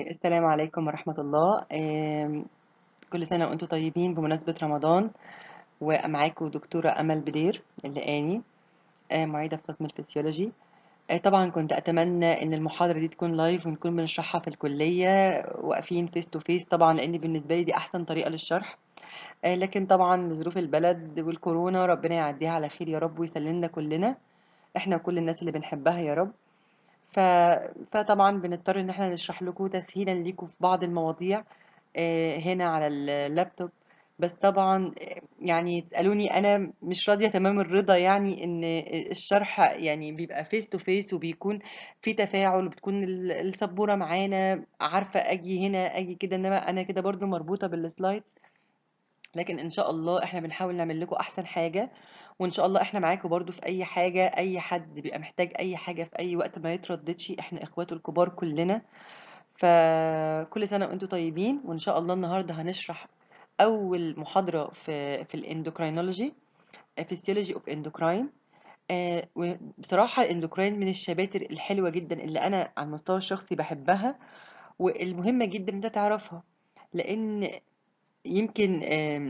السلام عليكم ورحمة الله. كل سنة وأنتم طيبين بمناسبة رمضان، ومعاكم دكتورة أمل بدير اللقاني، معيدة في قسم الفسيولوجي. طبعا كنت أتمنى إن المحاضرة دي تكون لايف ونكون بنشرحها في الكلية واقفين فيس تو فيس، طبعا لأن بالنسبة لي دي أحسن طريقة للشرح. لكن طبعا لظروف البلد والكورونا ربنا يعديها على خير يا رب ويسلمنا كلنا، احنا وكل الناس اللي بنحبها يا رب. ف... فطبعا بنضطر ان احنا نشرح لكم تسهيلا ليكم في بعض المواضيع هنا على اللابتوب. بس طبعا يعني تسألوني انا مش راضية تمام الرضا، يعني ان الشرح يعني بيبقى فيس تو فيس وبيكون في تفاعل وبتكون السبورة معانا عارفة اجي هنا اجي كده، انما انا كده برضو مربوطة بالسلايدز. لكن ان شاء الله احنا بنحاول نعمل لكم احسن حاجة، وان شاء الله احنا معاكم برضو في اي حاجة، اي حد بيبقى محتاج اي حاجة في اي وقت ما يترددش، احنا اخواته الكبار كلنا. فكل سنة وانتم طيبين، وان شاء الله النهاردة هنشرح اول محاضرة في الاندوكراينولوجي، فيسيولوجي اوف اندوكراين. وبصراحة الاندوكراين من الشباتر الحلوة جدا اللي انا على المستوى الشخصي بحبها، والمهمة جدا انت تعرفها، لان يمكن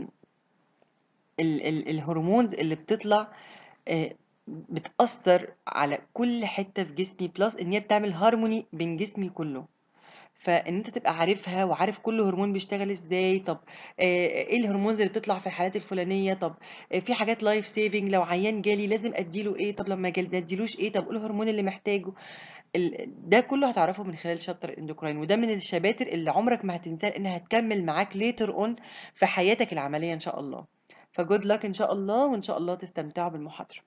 الهرمونز اللي بتطلع آه، بتأثر على كل حتة في جسمي، بلس ان هي بتعمل هارموني بين جسمي كله. فان انت تبقى عارفها وعارف كل هرمون بيشتغل ازاي. طب ايه الهرمونز اللي بتطلع في الحالات الفلانيه؟ طب في حاجات لايف سيفنج، لو عيان جالي لازم اديله ايه؟ طب لما ما اديلوش ايه؟ طب ايه الهرمون اللي محتاجه؟ ده كله هتعرفه من خلال شابتر الاندوكراين، وده من الشباتر اللي عمرك ما هتنساه لانها هتكمل معاك ليتر اون في حياتك العمليه ان شاء الله. فجود لك ان شاء الله، وان شاء الله تستمتعوا بالمحاضره.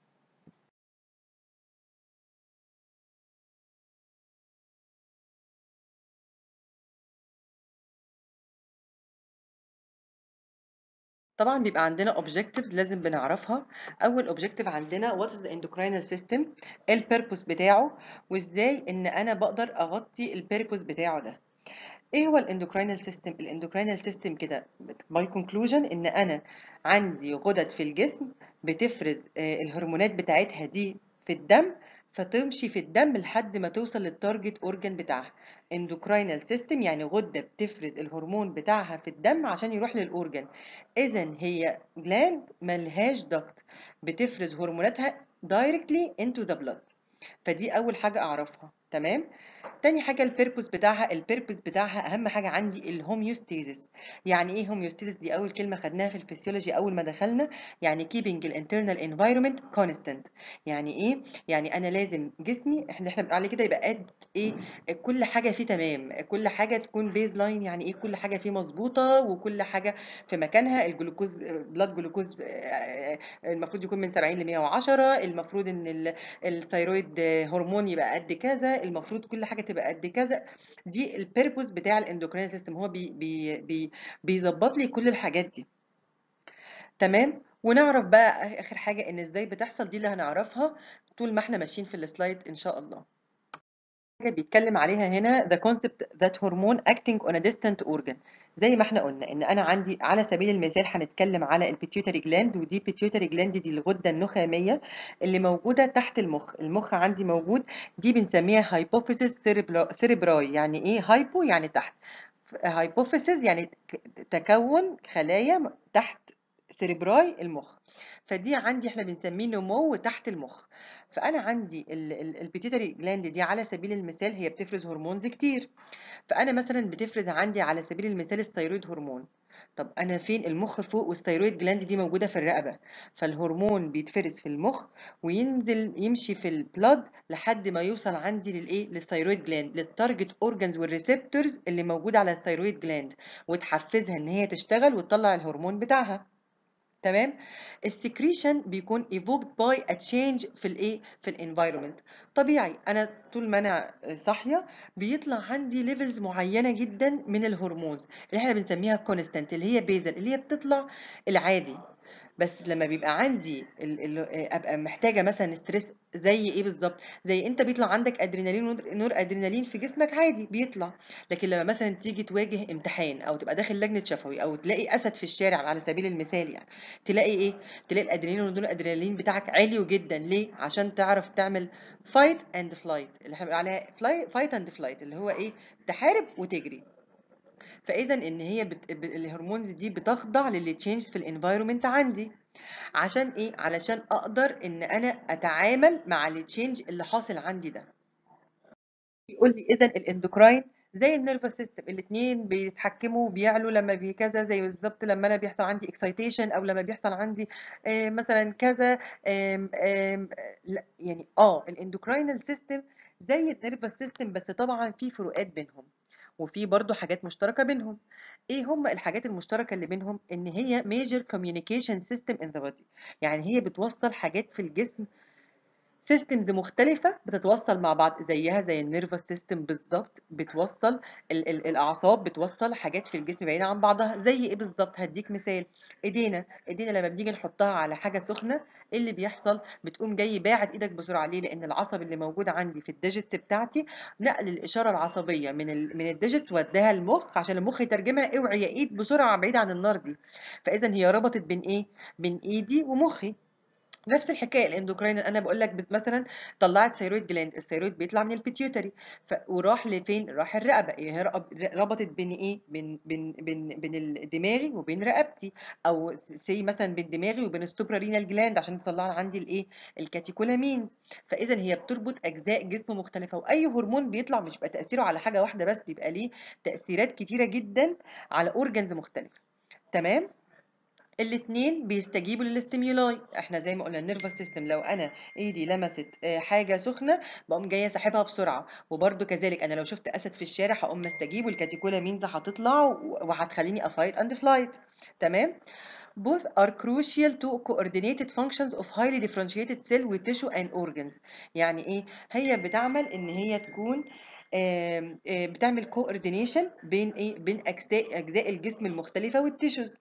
طبعا بيبقى عندنا objectives لازم بنعرفها. اول objective عندنا what is the endocrinal system، ايه البيربوس بتاعه، وازاي ان انا بقدر اغطي البيربوس بتاعه ده. ايه هو الاندوكراينال سيستم؟ الاندوكراينال سيستم كده باي كونكلوجن ان انا عندي غدد في الجسم بتفرز الهرمونات بتاعتها دي في الدم، فتمشي في الدم لحد ما توصل للتارجت اورجان بتاعها. اندوكراينال سيستم يعني غده بتفرز الهرمون بتاعها في الدم عشان يروح للاورجان. اذا هي جلاند ملهاش ضغط، بتفرز هرموناتها دايركتلي انتو ذا بلاد. فدي اول حاجه اعرفها، تمام. تاني حاجة البيربوس بتاعها أهم حاجة عندي الهوميوستيزيس. يعني إيه هوميوستيزيس؟ دي أول كلمة خدناها في الفسيولوجي أول ما دخلنا. يعني keeping الانترنال environment constant. يعني إيه؟ يعني أنا لازم جسمي إحنا بنقول عليه كده يبقى قد إيه، كل حاجة فيه تمام، كل حاجة تكون بيز لاين. يعني إيه؟ كل حاجة فيه مظبوطة وكل حاجة في مكانها. الجلوكوز بلاد جلوكوز المفروض يكون من 70 ل 110. المفروض إن الثيرويد هرمون يبقى قد كذا، المفروض كل حاجه تبقى قد كذا. دي البيربوس بتاع الاندوكرين سيستم، هو بيظبط لي كل الحاجات دي، تمام. ونعرف بقى اخر حاجه ان ازاي بتحصل، دي اللي هنعرفها طول ما احنا ماشيين في السلايد ان شاء الله. حاجه بيتكلم عليها هنا the concept that hormone acting on a distant organ. زي ما احنا قلنا ان انا عندي على سبيل المثال هنتكلم على البيتيوتري جلاند، ودي بيتيوتري جلاند دي الغده النخاميه اللي موجوده تحت المخ. المخ عندي موجود، دي بنسميها هايبوفيسيس سيريبراي. يعني ايه هايبو؟ يعني تحت، هايبوفيسيس يعني تكون خلايا تحت سيريبراي المخ. فدي عندي احنا بنسميه نمو تحت المخ. فانا عندي البيتيوتري جلاند دي على سبيل المثال هي بتفرز هرمونز كتير. فانا مثلا بتفرز عندي على سبيل المثال الثيرويد هرمون. طب انا فين؟ المخ فوق، والثيرويد جلاند دي موجوده في الرقبه. فالهرمون بيتفرز في المخ وينزل يمشي في البلاد لحد ما يوصل عندي للايه؟ للثيرويد جلاند، للتارجت اورجانز والريسبتورز اللي موجوده على الثيرويد جلاند، وتحفزها ان هي تشتغل وتطلع الهرمون بتاعها، تمام. السكريشن بيكون evoked by a change في الايه؟ في الانفايرمنت. طبيعي انا طول ما انا صاحيه بيطلع عندي ليفلز معينه جدا من الهرمونز اللي احنا بنسميها كونستانت، اللي هي بيزل، اللي هي بتطلع العادي. بس لما بيبقى عندي ابقى محتاجه مثلا ستريس زي ايه بالظبط؟ زي انت بيطلع عندك ادرينالين نور ادرينالين في جسمك عادي بيطلع، لكن لما مثلا تيجي تواجه امتحان او تبقى داخل لجنه شفوي او تلاقي اسد في الشارع على سبيل المثال يعني، تلاقي ايه؟ تلاقي الادرينالين والنور ادرينالين بتاعك عالي جدا. ليه؟ عشان تعرف تعمل فايت اند فلايت، اللي احنا بنقول عليها فايت اند فلايت، اللي هو ايه؟ تحارب وتجري. فاذا ان هي الهرمونز دي بتخضع للتشينج في الانفايرمنت عندي. عشان ايه؟ علشان اقدر ان انا اتعامل مع التشينج اللي حاصل عندي ده. يقول لي اذا الاندوكراين زي النيرفس سيستم، الاثنين بيتحكموا بيعلوا لما كذا، زي بالظبط لما انا بيحصل عندي اكسايتيشن او لما بيحصل عندي مثلا كذا. لا يعني الاندوكراينال سيستم زي النيرفس سيستم، بس طبعا في فروقات بينهم وفي برضو حاجات مشتركة بينهم. ايه هم الحاجات المشتركة اللي بينهم؟ ان هي major communication system in the body، يعني هي بتوصل حاجات في الجسم، سيستمز مختلفة بتتوصل مع بعض، زيها زي النيرفس سيستم بالظبط، بتوصل الأعصاب، بتوصل حاجات في الجسم بعيدة عن بعضها. زي إيه بالظبط؟ هديك مثال. إيدينا لما بنيجي نحطها على حاجة سخنة، إيه اللي بيحصل؟ بتقوم جاي باعت إيدك بسرعة. ليه؟ لأن العصب اللي موجود عندي في الديجيتس بتاعتي نقل الإشارة العصبية من الديجيتس وداها المخ عشان المخ يترجمها اوعي يا إيد بسرعة بعيد عن النار دي. فإذا هي ربطت بين إيه؟ بين إيدي ومخي. نفس الحكايه الاندوكراين، انا بقول لك مثلا طلعت ثيرويد جلاند، الثيرويد بيطلع من البيتيوتري وراح لفين؟ راح الرقبه. هي ربطت بين ايه؟ بين دماغي وبين رقبتي، او سي مثلا بين دماغي وبين السوبرارينال جلاند عشان تطلع لي عندي الايه؟ الكاتيكولامينز. فاذا هي بتربط اجزاء جسم مختلفه، واي هرمون بيطلع مش بيبقى تاثيره على حاجه واحده بس، بيبقى ليه تاثيرات كتيره جدا على اورجانز مختلفه. تمام. الاتنين بيستجيبوا للاستيمولاي. احنا زي ما قلنا النيرفس سيستم، لو انا ايدي لمست حاجه سخنه بقوم جايه ساحبها بسرعه، وبرده كذلك انا لو شفت اسد في الشارع هقوم مستجيب، والكاتيكولامينز هتطلع وهتخليني افايت اند فلايت. تمام. both are crucial to coordinated functions of highly differentiated cell with tissue and organs. يعني ايه؟ هي بتعمل ان هي تكون بتعمل coordination بين ايه؟ بين اجزاء الجسم المختلفه والتيشوز.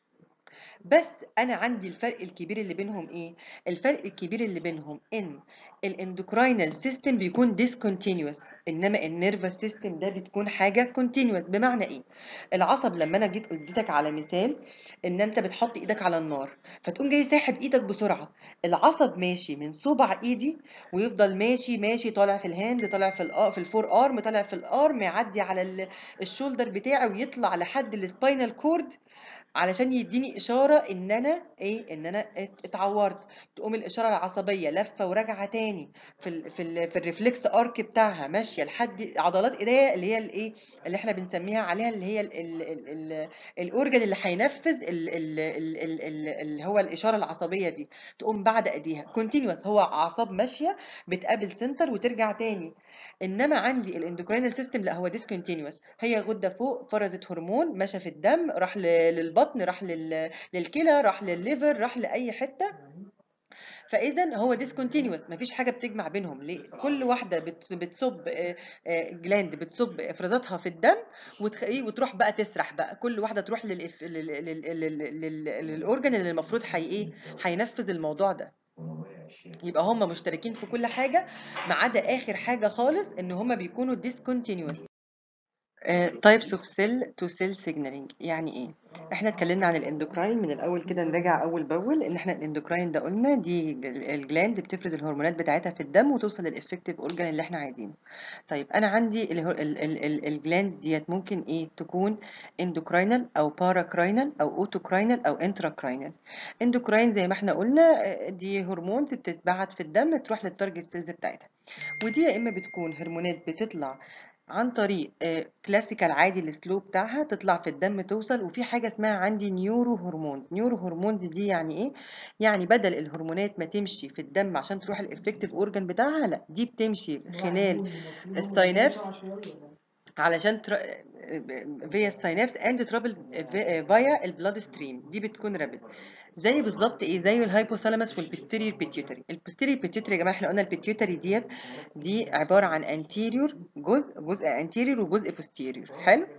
بس انا عندي الفرق الكبير اللي بينهم ايه؟ الفرق الكبير اللي بينهم ان الاندوكراينال سيستم بيكون ديسكونتينوس، انما النيرفس سيستم ده بتكون حاجه كونتينوس. بمعنى ايه؟ العصب لما انا جيت اديتك على مثال ان انت بتحط ايدك على النار فتقوم جاي ساحب ايدك بسرعه، العصب ماشي من صبع ايدي ويفضل ماشي ماشي، طالع في الهاند، طالع في الفور ارم، طالع في الارم، يعدي على الشولدر بتاعي ويطلع لحد السباينال كورد علشان يديني اشاره ان انا ايه؟ ان انا اتعورت. تقوم الاشاره العصبيه لفه وراجعه تاني في الريفلكس ارك بتاعها، ماشيه لحد عضلات ايديا اللي هي الايه؟ اللي احنا بنسميها عليها اللي هي الاورجن اللي هينفذ اللي هو الاشاره العصبيه دي. تقوم بعد ايديها كونتينوس، هو اعصاب ماشيه بتقابل سنتر وترجع تاني. انما عندي الاندوكرينال سيستم لا، هو ديسكونتينوس. هي غده فوق فرزت هرمون مشى في الدم، راح للبطن، راح للكلى، راح للليفر، راح لاي حته. فاذا هو ديسكونتينوس، مفيش حاجه بتجمع بينهم. ليه؟ كل واحده بتصب جلاند بتصب افرازاتها في الدم وتروح بقى تسرح بقى، كل واحده تروح للاورجن اللي المفروض ايه؟ هينفذ الموضوع ده. يبقى هم مشتركين في كل حاجه ما عدا اخر حاجه خالص، ان هم بيكونوا discontinuous. تايبس اوف سيل تو سيل سيجنالينج يعني ايه؟ احنا اتكلمنا عن الاندوكراين من الاول كده، نراجع اول باول ان احنا الاندوكراين ده قلنا دي الجلاند بتفرز الهرمونات بتاعتها في الدم وتوصل للافكتيف اورجان اللي احنا عايزينه. طيب انا عندي الجلاندز ديت ممكن ايه تكون؟ اندوكراينال او باراكراينال او اوتوكراينال او انتراكراينال. اندوكراين زي ما احنا قلنا دي هرمونز بتتبعت في الدم تروح للتارجت سيلز بتاعتها، ودي يا اما بتكون هرمونات بتطلع عن طريق كلاسيكال عادي السلو بتاعها تطلع في الدم توصل، وفي حاجه اسمها عندي نيورو هرمونز. نيورو هرمونز دي يعني ايه؟ يعني بدل الهرمونات ما تمشي في الدم عشان تروح الافكتيف اورجان بتاعها، لا دي بتمشي خلال الساينابس علشان فيا الساينابس اند ترابل فيا البلاد ستريم، دي بتكون رابد. زي بالظبط ايه؟ زي الهايبوثالاموس والبيستيريور بيتيوتري. البيستيريور بيتيوتري يا جماعه احنا قلنا البيتيوتري دي عباره عن انتيريور، جزء انتيريور وجزء بوستيريور. حلو.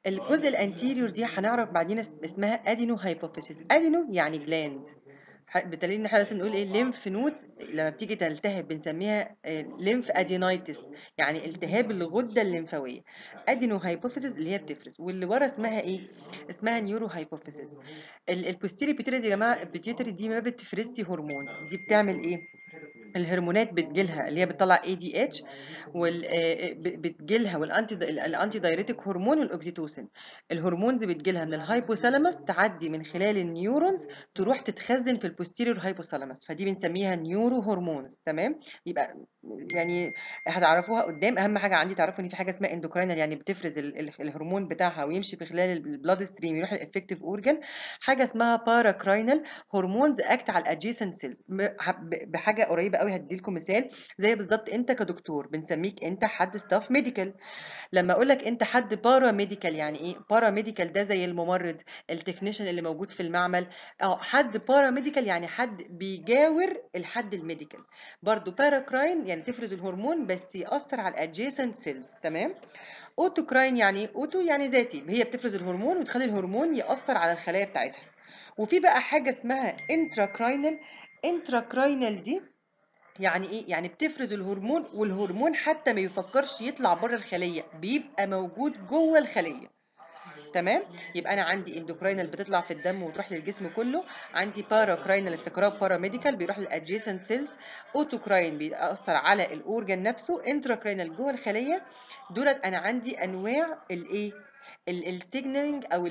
الجزء الانتيريور دي هنعرف بعدين اسمها ادينو هايبوفيسيس. ادينو يعني جلاند، بالتالي ان احنا بس نقول ايه ليمف نودز لما بتيجي تلتهب بنسميها ليمف ادينايتس، يعني التهاب الغده الليمفاويه. ادينو هايبوفيسيس اللي هي بتفرز، واللي ورا اسمها ايه؟ اسمها نيورو هايبوفيسيس. البوستيري بيتيري يا جماعه، البيتيتري دي ما بتفرزش هرمونز، دي بتعمل ايه؟ الهرمونات بتجيلها اللي هي بتطلع اي دي اتش، بتجيلها الانتي دايريتك هرمون والاكسيتوسين. الهرمونز بتجيلها من الهايبوثالاموس، تعدي من خلال النيورونز تروح تتخزن في البوستيريور هايبوثالاموس، فدي بنسميها نيورو هرمونز. تمام؟ يبقى يعني هتعرفوها قدام. اهم حاجه عندي تعرفوا ان في حاجه اسمها اندوكراينال، يعني بتفرز الهرمون بتاعها ويمشي في خلال البلاد ستريم يروح الافكتيف اورجان. حاجه اسمها باراكراينال هرمونز اكت على الادجيسنت سيلز، بحاجه قريبه قوي. هديلكم مثال، زي بالظبط انت كدكتور بنسميك انت حد ستاف ميديكال. لما اقول لك انت حد بارا ميديكال، يعني ايه بارا ميديكال؟ ده زي الممرض، التكنيشن اللي موجود في المعمل. حد بارا ميديكال يعني حد بيجاور الحد الميديكال. برضو باراكراين يعني تفرز الهرمون بس يأثر على الادجيسنت سيلز. تمام؟ اوتوكراين يعني ايه؟ اوتو يعني ذاتي، هي بتفرز الهرمون وتخلي الهرمون يأثر على الخلايا بتاعتها. وفي بقى حاجه اسمها انتراكراينال. انتراكراينال دي يعني ايه؟ يعني بتفرز الهرمون والهرمون حتى ما يفكرش يطلع بره الخليه، بيبقى موجود جوه الخليه. تمام؟ يبقى انا عندي اندوكراينال بتطلع في الدم وتروح للجسم كله، عندي باراكراينال افتكرها بارا ميديكال بيروح للادجيسنت سيلز، اوتوكراين بيأثر على الاورجان نفسه، انتراكراينال جوه الخليه. دولت انا عندي انواع الايه؟ السيجنالينج او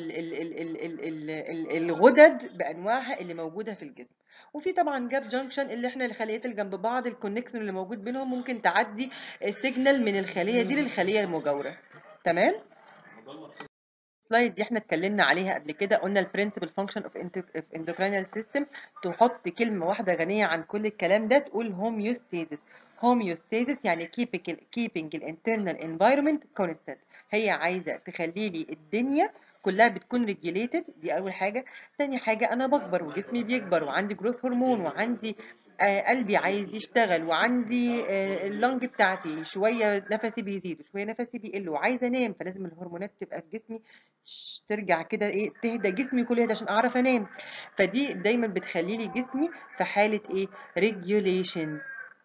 الغدد بانواعها اللي موجوده في الجسم. وفي طبعا جاب جانكشن اللي احنا الخليات اللي جنب بعض، الكونكشن اللي موجود بينهم ممكن تعدي سيجنال من الخليه دي للخليه المجاوره. تمام؟ السلايد دي احنا اتكلمنا عليها قبل كده، قلنا البرنسبل فانكشن اوف اندوكراينال سيستم، تحط كلمه واحده غنيه عن كل الكلام ده، تقول هوميوستاسيس. هوميوستاسيس يعني keeping الانترنال environment constant، هي عايزه تخلي لي الدنيا كلها بتكون ريجيليتد. دي اول حاجه. تاني حاجه انا بكبر وجسمي بيكبر وعندي جروث هرمون وعندي قلبي عايز يشتغل وعندي اللنج بتاعتي شويه نفسي بيزيد وشويه نفسي بيقل وعايزه انام، فلازم الهرمونات تبقى في جسمي ترجع كده ايه، تهدى جسمي كله يهدى عشان اعرف انام. فدي دايما بتخلي لي جسمي في حاله ايه؟ ريجوليشنز.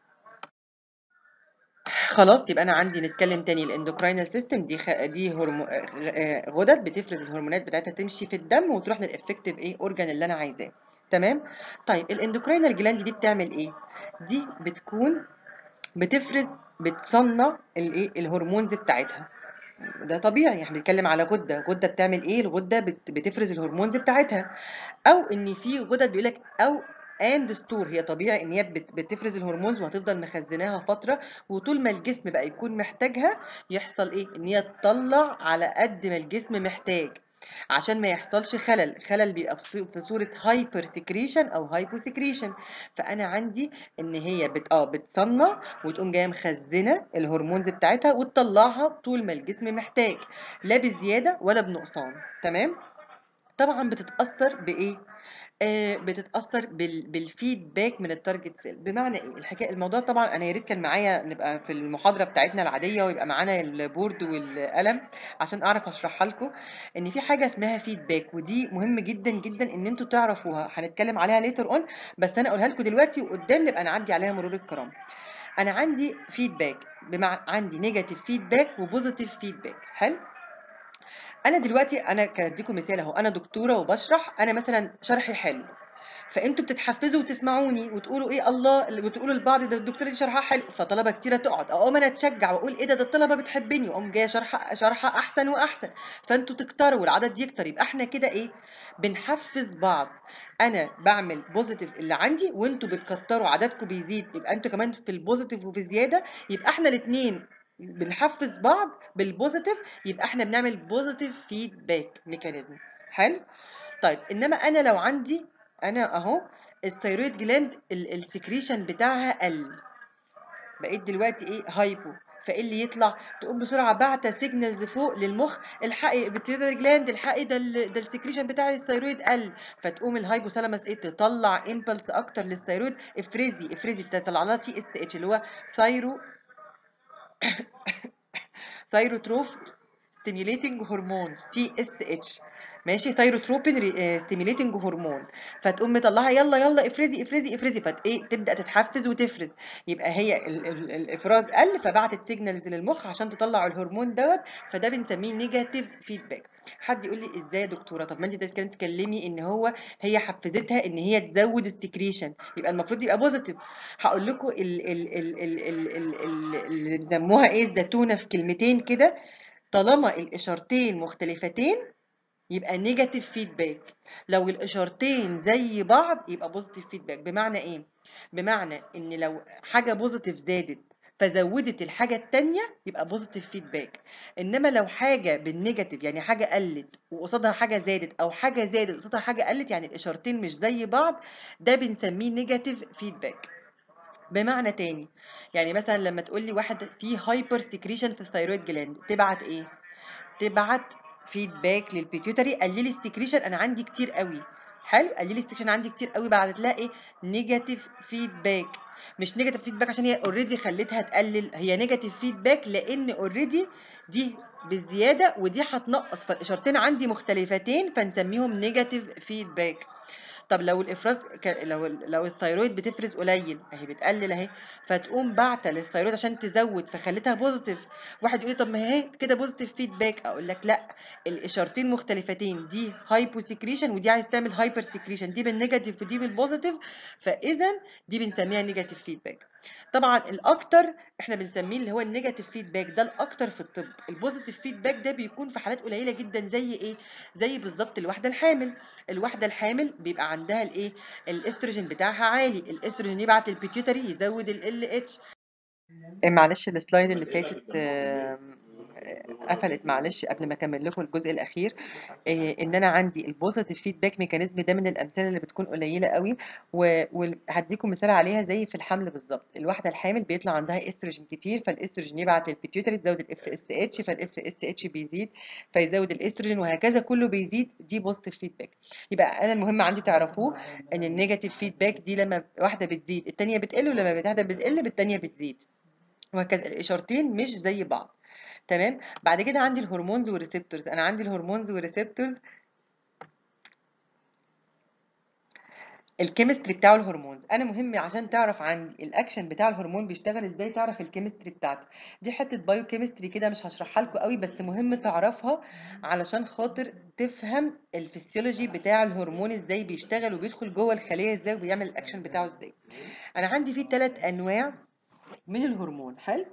خلاص يبقى انا عندي نتكلم تاني. الاندوكراينال سيستم دي دي غدد بتفرز الهرمونات بتاعتها تمشي في الدم وتروح للافكتيف ايه اورجان اللي انا عايزاه. تمام؟ طيب الاندوكراينال جلاند دي بتعمل ايه؟ دي بتكون بتفرز، بتصنع الايه الهرمونز بتاعتها. ده طبيعي، احنا بنتكلم على غده. غده بتعمل ايه؟ الغده بتفرز الهرمونز بتاعتها. او ان في غدد بيقول لك او اند ستور، هي طبيعي ان هي بتفرز الهرمونز وهتفضل مخزناها فتره، وطول ما الجسم بقى يكون محتاجها يحصل ايه؟ ان هي تطلع على قد ما الجسم محتاج عشان ما يحصلش خلل. خلل بيبقى في صوره هايبر سكريشن او هايبو سكريشن. فانا عندي ان هي بتصنع وتقوم جايه مخزنه الهرمونز بتاعتها وتطلعها طول ما الجسم محتاج، لا بزياده ولا بنقصان. تمام؟ طبعا بتتاثر بايه؟ بتتاثر بالفيدباك من التارجت سيل. بمعنى ايه الحكايه؟ الموضوع طبعا انا يا ريت كان معايا نبقى في المحاضره بتاعتنا العاديه ويبقى معانا البورد والقلم عشان اعرف اشرحها لكم. ان في حاجه اسمها فيدباك، ودي مهم جدا جدا ان انتوا تعرفوها، هنتكلم عليها ليتر اون، بس انا اقولها لكم دلوقتي وقدام نبقى نعدي عليها مرور الكرام. انا عندي فيدباك، بمعنى عندي نيجاتيف فيدباك وبوزيتيف فيدباك. حلو؟ انا دلوقتي انا كاديكم مثال اهو، انا دكتوره وبشرح، انا مثلا شرحي حلو، فانتوا بتتحفزوا وتسمعوني وتقولوا ايه الله، وتقولوا لبعض ده الدكتوره دي شرحها حلو، فطلبه كتيره تقعد، اقوم انا اتشجع واقول ايه ده الطلبه بتحبني، واقوم جايه شرحها احسن واحسن، فانتوا تكتروا والعدد يكتر، يبقى احنا كده ايه؟ بنحفز بعض. انا بعمل بوزيتيف اللي عندي وانتوا بتكتروا عددكم بيزيد، يبقى انتوا كمان في البوزيتيف وفي زياده، يبقى احنا الاثنين بنحفز بعض بالبوزيتيف، يبقى احنا بنعمل بوزيتيف فيدباك ميكانيزم. حلو؟ طيب انما انا لو عندي انا اهو الثيرويد جلاند السكريشن بتاعها قل، بقيت دلوقتي ايه؟ هايبو، فايه اللي يطلع؟ تقوم بسرعه باعته سيجنالز فوق للمخ، الحقي البيتيوتري جلاند، الحقي ده السكريشن بتاع الثيرويد قل، فتقوم الهايبوثالاموس ايه؟ تطلع امبلس اكتر للثيرويد، افرزي تطلع لها تي اس اتش اللي هو ثايروتروف ستيميوليتنج هرمون TSH، ماشي، ثايروتروبين ستيميوليتنج هرمون. فتقوم مطلعها يلا يلا افرزي افرزي افرزي، ايه تبدا تتحفز وتفرز. يبقى هي الافراز قل، فبعتت سيجنالز للمخ عشان تطلع الهرمون دوت، فده بنسميه نيجاتيف فيدباك. حد يقول لي ازاي يا دكتوره؟ طب ما انت تتكلمي ان هي حفزتها ان هي تزود السكريشن، يبقى المفروض يبقى بوزيتيف. هقول لكم اللي بيسموها ايه الزتونه في كلمتين كده: طالما الاشارتين مختلفتين يبقى نيجاتيف فيدباك، لو الاشارتين زي بعض يبقى بوزيتيف فيدباك. بمعنى ايه؟ بمعنى ان لو حاجه بوزيتيف زادت فزودت الحاجه التانيه يبقى بوزيتيف فيدباك. انما لو حاجه بالنيجاتيف، يعني حاجه قلت وقصادها حاجه زادت، او حاجه زادت قصادها حاجه قلت، يعني الاشارتين مش زي بعض، ده بنسميه نيجاتيف فيدباك. بمعنى تاني، يعني مثلا لما تقول لي واحد فيه هايبر سكريشن في الثيرويد جلاند، تبعت ايه؟ تبعت فيدباك للبيتيوتري: قللي السكريشن انا عندي كتير قوي. حلو، قللي السكريشن عندي كتير قوي، بعدت لها ايه؟ نيجاتيف فيدباك. مش نيجاتيف فيدباك عشان هي اوريدي خلتها تقلل، هي نيجاتيف فيدباك لان اوريدي دي بالزياده ودي هتنقص، فالاشارتين عندي مختلفتين فنسميهم نيجاتيف فيدباك. طب لو الافراز لو الثيرويد بتفرز قليل اهي بتقلل اهي، فتقوم باعته للثيرويد عشان تزود فخلتها بوزيتيف. واحد يقول لي طب ما هي كده بوزيتيف فيدباك، اقول لك لا، الاشارتين مختلفتين، دي هايبو سكريشن ودي عايز تعمل هايبر سكريشن، دي بالنيجاتيف ودي بالبوزيتيف، فاذا دي بنسميها نيجاتيف فيدباك. طبعا الاكتر احنا بنسميه اللي هو النيجاتيف فيدباك ده الاكتر في الطب. البوزيتيف فيدباك ده بيكون في حالات قليله جدا، زي ايه؟ زي بالظبط الواحده الحامل. الواحده الحامل بيبقى عندها الايه؟ الاستروجين بتاعها عالي، الاستروجين يبعت البيتيوتري يزود ال اتش. معلش السلايد اللي فاتت قفلت، معلش قبل ما اكمل لكم الجزء الاخير. ان انا عندي البوزيتيف فيدباك ميكانيزم ده من الامثله اللي بتكون قليله قوي، وهديكم مثال عليها زي في الحمل بالظبط. الواحده الحامل بيطلع عندها استروجين كتير، فالاستروجين يبعت للبيتيوتري تزود الاف اس اتش، فالاف اس اتش بيزيد فيزود الاستروجين، وهكذا كله بيزيد، دي بوزيتيف فيدباك. يبقى انا المهم عندي تعرفوه ان النيجاتيف فيدباك دي لما واحده بتزيد الثانيه بتقل، ولما واحده بتقل بالثانيه بتزيد، وهكذا الاشارتين مش زي بعض. تمام. بعد كده عندي الهرمونز والريسبتورز. انا عندي الهرمونز والريسبتورز، الكيمستري بتاع الهرمونز. انا مهم عشان تعرف عندي الاكشن بتاع الهرمون بيشتغل ازاي، تعرف الكيمستري بتاعته. دي حته بايو كيمستري كده مش هشرحها لكم قوي، بس مهم تعرفها علشان خاطر تفهم الفسيولوجي بتاع الهرمون ازاي بيشتغل وبيدخل جوه الخليه ازاي وبيعمل الاكشن بتاعه ازاي. انا عندي فيه 3 انواع من الهرمون. حلو.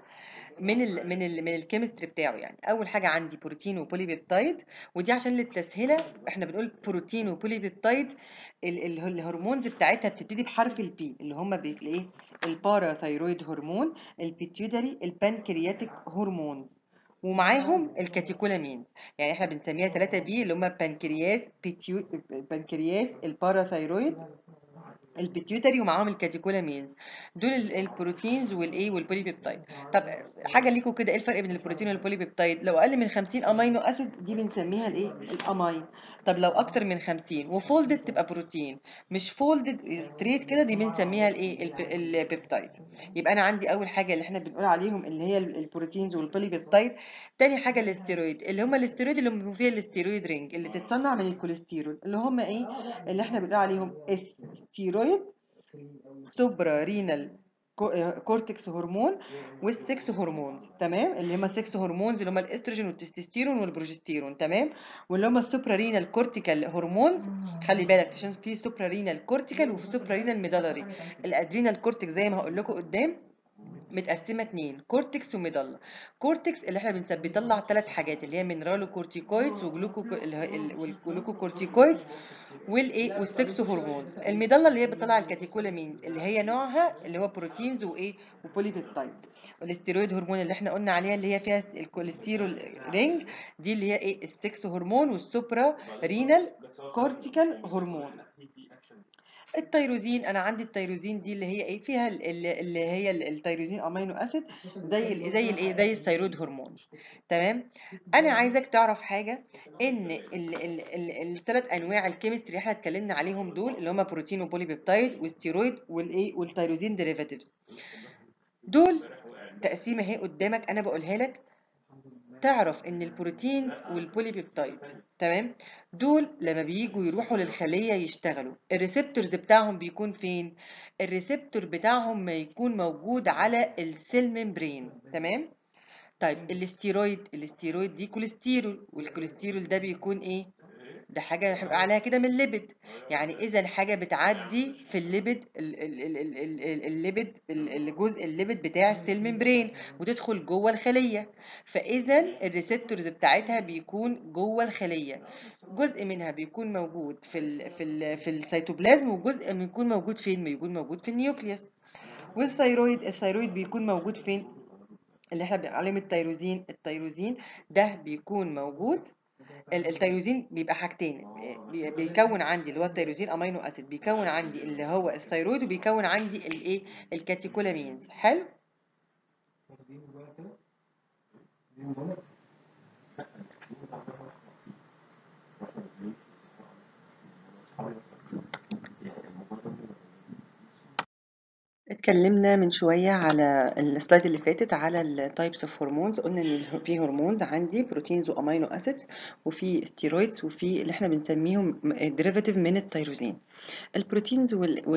من الكيمستري بتاعه. يعني اول حاجه عندي بروتين وبولي بيبتايد، ودي عشان للتسهيله احنا بنقول بروتين وبولي بيبتايد. الهرمونز بتاعتها بتبتدي بحرف البي، اللي هم ايه؟ الباراثايرويد هرمون، البيتيوتري، البانكرياتيك هرمونز، ومعاهم الكاتيكولامينز. يعني احنا بنسميها 3 بي، اللي هم بانكرياس، البنكرياس، الباراثايرويد، البيتيوتري، ومعاهم الكاتيكولامينز. دول البروتينز والايه والبولي بيبتايد. طب حاجه ليكم كده، ايه الفرق بين البروتين والبولي بيبتايد؟ لو اقل من 50 امينو اسيد دي بنسميها الايه؟ الامين. طب لو اكتر من 50 وفولدد تبقى بروتين، مش فولدد ستريت كده دي بنسميها الايه؟ البيبتايد. يبقى انا عندي اول حاجه اللي احنا بنقول عليهم اللي هي البروتينز والبولي بيبتايد. تاني حاجه الاستيرويد، اللي هم الاستيرويد اللي هم فيها الاستيرويد رينج اللي بتتصنع من الكوليسترول، اللي هم ايه؟ اللي احنا بنقول عليهم ستيرويد، سوبرا رينال كورتكس هرمون، والسكس هرمونز. تمام. اللي هم السكس هرمونز اللي هم الاستروجين والتستوستيرون والبروجستيرون. تمام. واللي هم السوبرا رينال كورتيكال هرمونز. خلي بالك عشان في سوبرا رينال كورتيكال وفي سوبرا رينال ميدالري. الادرينال كورتكس زي ما هقول لكم قدام متقسمه 2، كورتكس وميدالا. كورتكس اللي احنا بيطلع 3 حاجات، اللي هي مينرالو كورتيكويدز والجلوكو كورتيكويدز والايه والسكس هرمونز. الميدالا اللي هي بتطلع الكاتيكولامينز اللي هي نوعها اللي هو بروتينز وايه وبولي بيبتايد. والاستيرويد هرمون اللي احنا قلنا عليها اللي هي فيها الكوليسترول رينج، دي اللي هي ايه؟ السكس هرمون والسوبرا رينال كورتيكال هرمونز. التيروزين، انا عندي التيروزين دي اللي هي ايه؟ فيها اللي هي التيروزين امينو اسيد زي الثيرويد هرمونز. تمام. انا عايزك تعرف حاجه، ان الثلاث انواع الكيمستري اللي احنا اتكلمنا عليهم دول اللي هم بروتين وبولي بيبتايد والستيرويد والايه والتيروزين ديريفاتيفز، دول تقسيمه اهي قدامك انا بقولها لك. تعرف ان البروتينز والبوليبيبتايد، تمام، دول لما بييجوا يروحوا للخليه يشتغلوا، الريسبتورز بتاعهم بيكون فين؟ الريسبتور بتاعهم ما يكون موجود على السيل ممبرين، تمام. طيب الاستيرويد دي كوليسترول، والكوليسترول ده بيكون ايه؟ ده حاجة هيبقى عليها كده من الليبيد، يعني إذا حاجة بتعدي في الليبيد، الليبيد، الجزء الليبيد بتاع السيل ممبرين وتدخل جوه الخلية، فإذا الريسبتورز بتاعتها بيكون جوه الخلية، جزء منها بيكون موجود في السيتوبلازم، وجزء بيكون موجود فين؟ بيكون موجود في النيوكليوس. الثيرويد بيكون موجود فين؟ اللي احنا بنقول عليهم التيروزين ده بيكون موجود. التيروزين بيبقى حاجتين، بيكون عندي اللي هو التيروزين امينو اسيد، بيكون عندي اللي هو الثيرويد، وبيكون عندي الايه؟ الكاتيكولامينز. حلو. اتكلمنا من شوية على السلايد اللي فاتت على التايبس اوف هرمونز، قلنا ان في هرمونز عندي بروتينز وامينو اسيدز، وفي ستيرويدز، وفي اللي احنا بنسميهم ديريفاتيف من التيروزين. البروتينز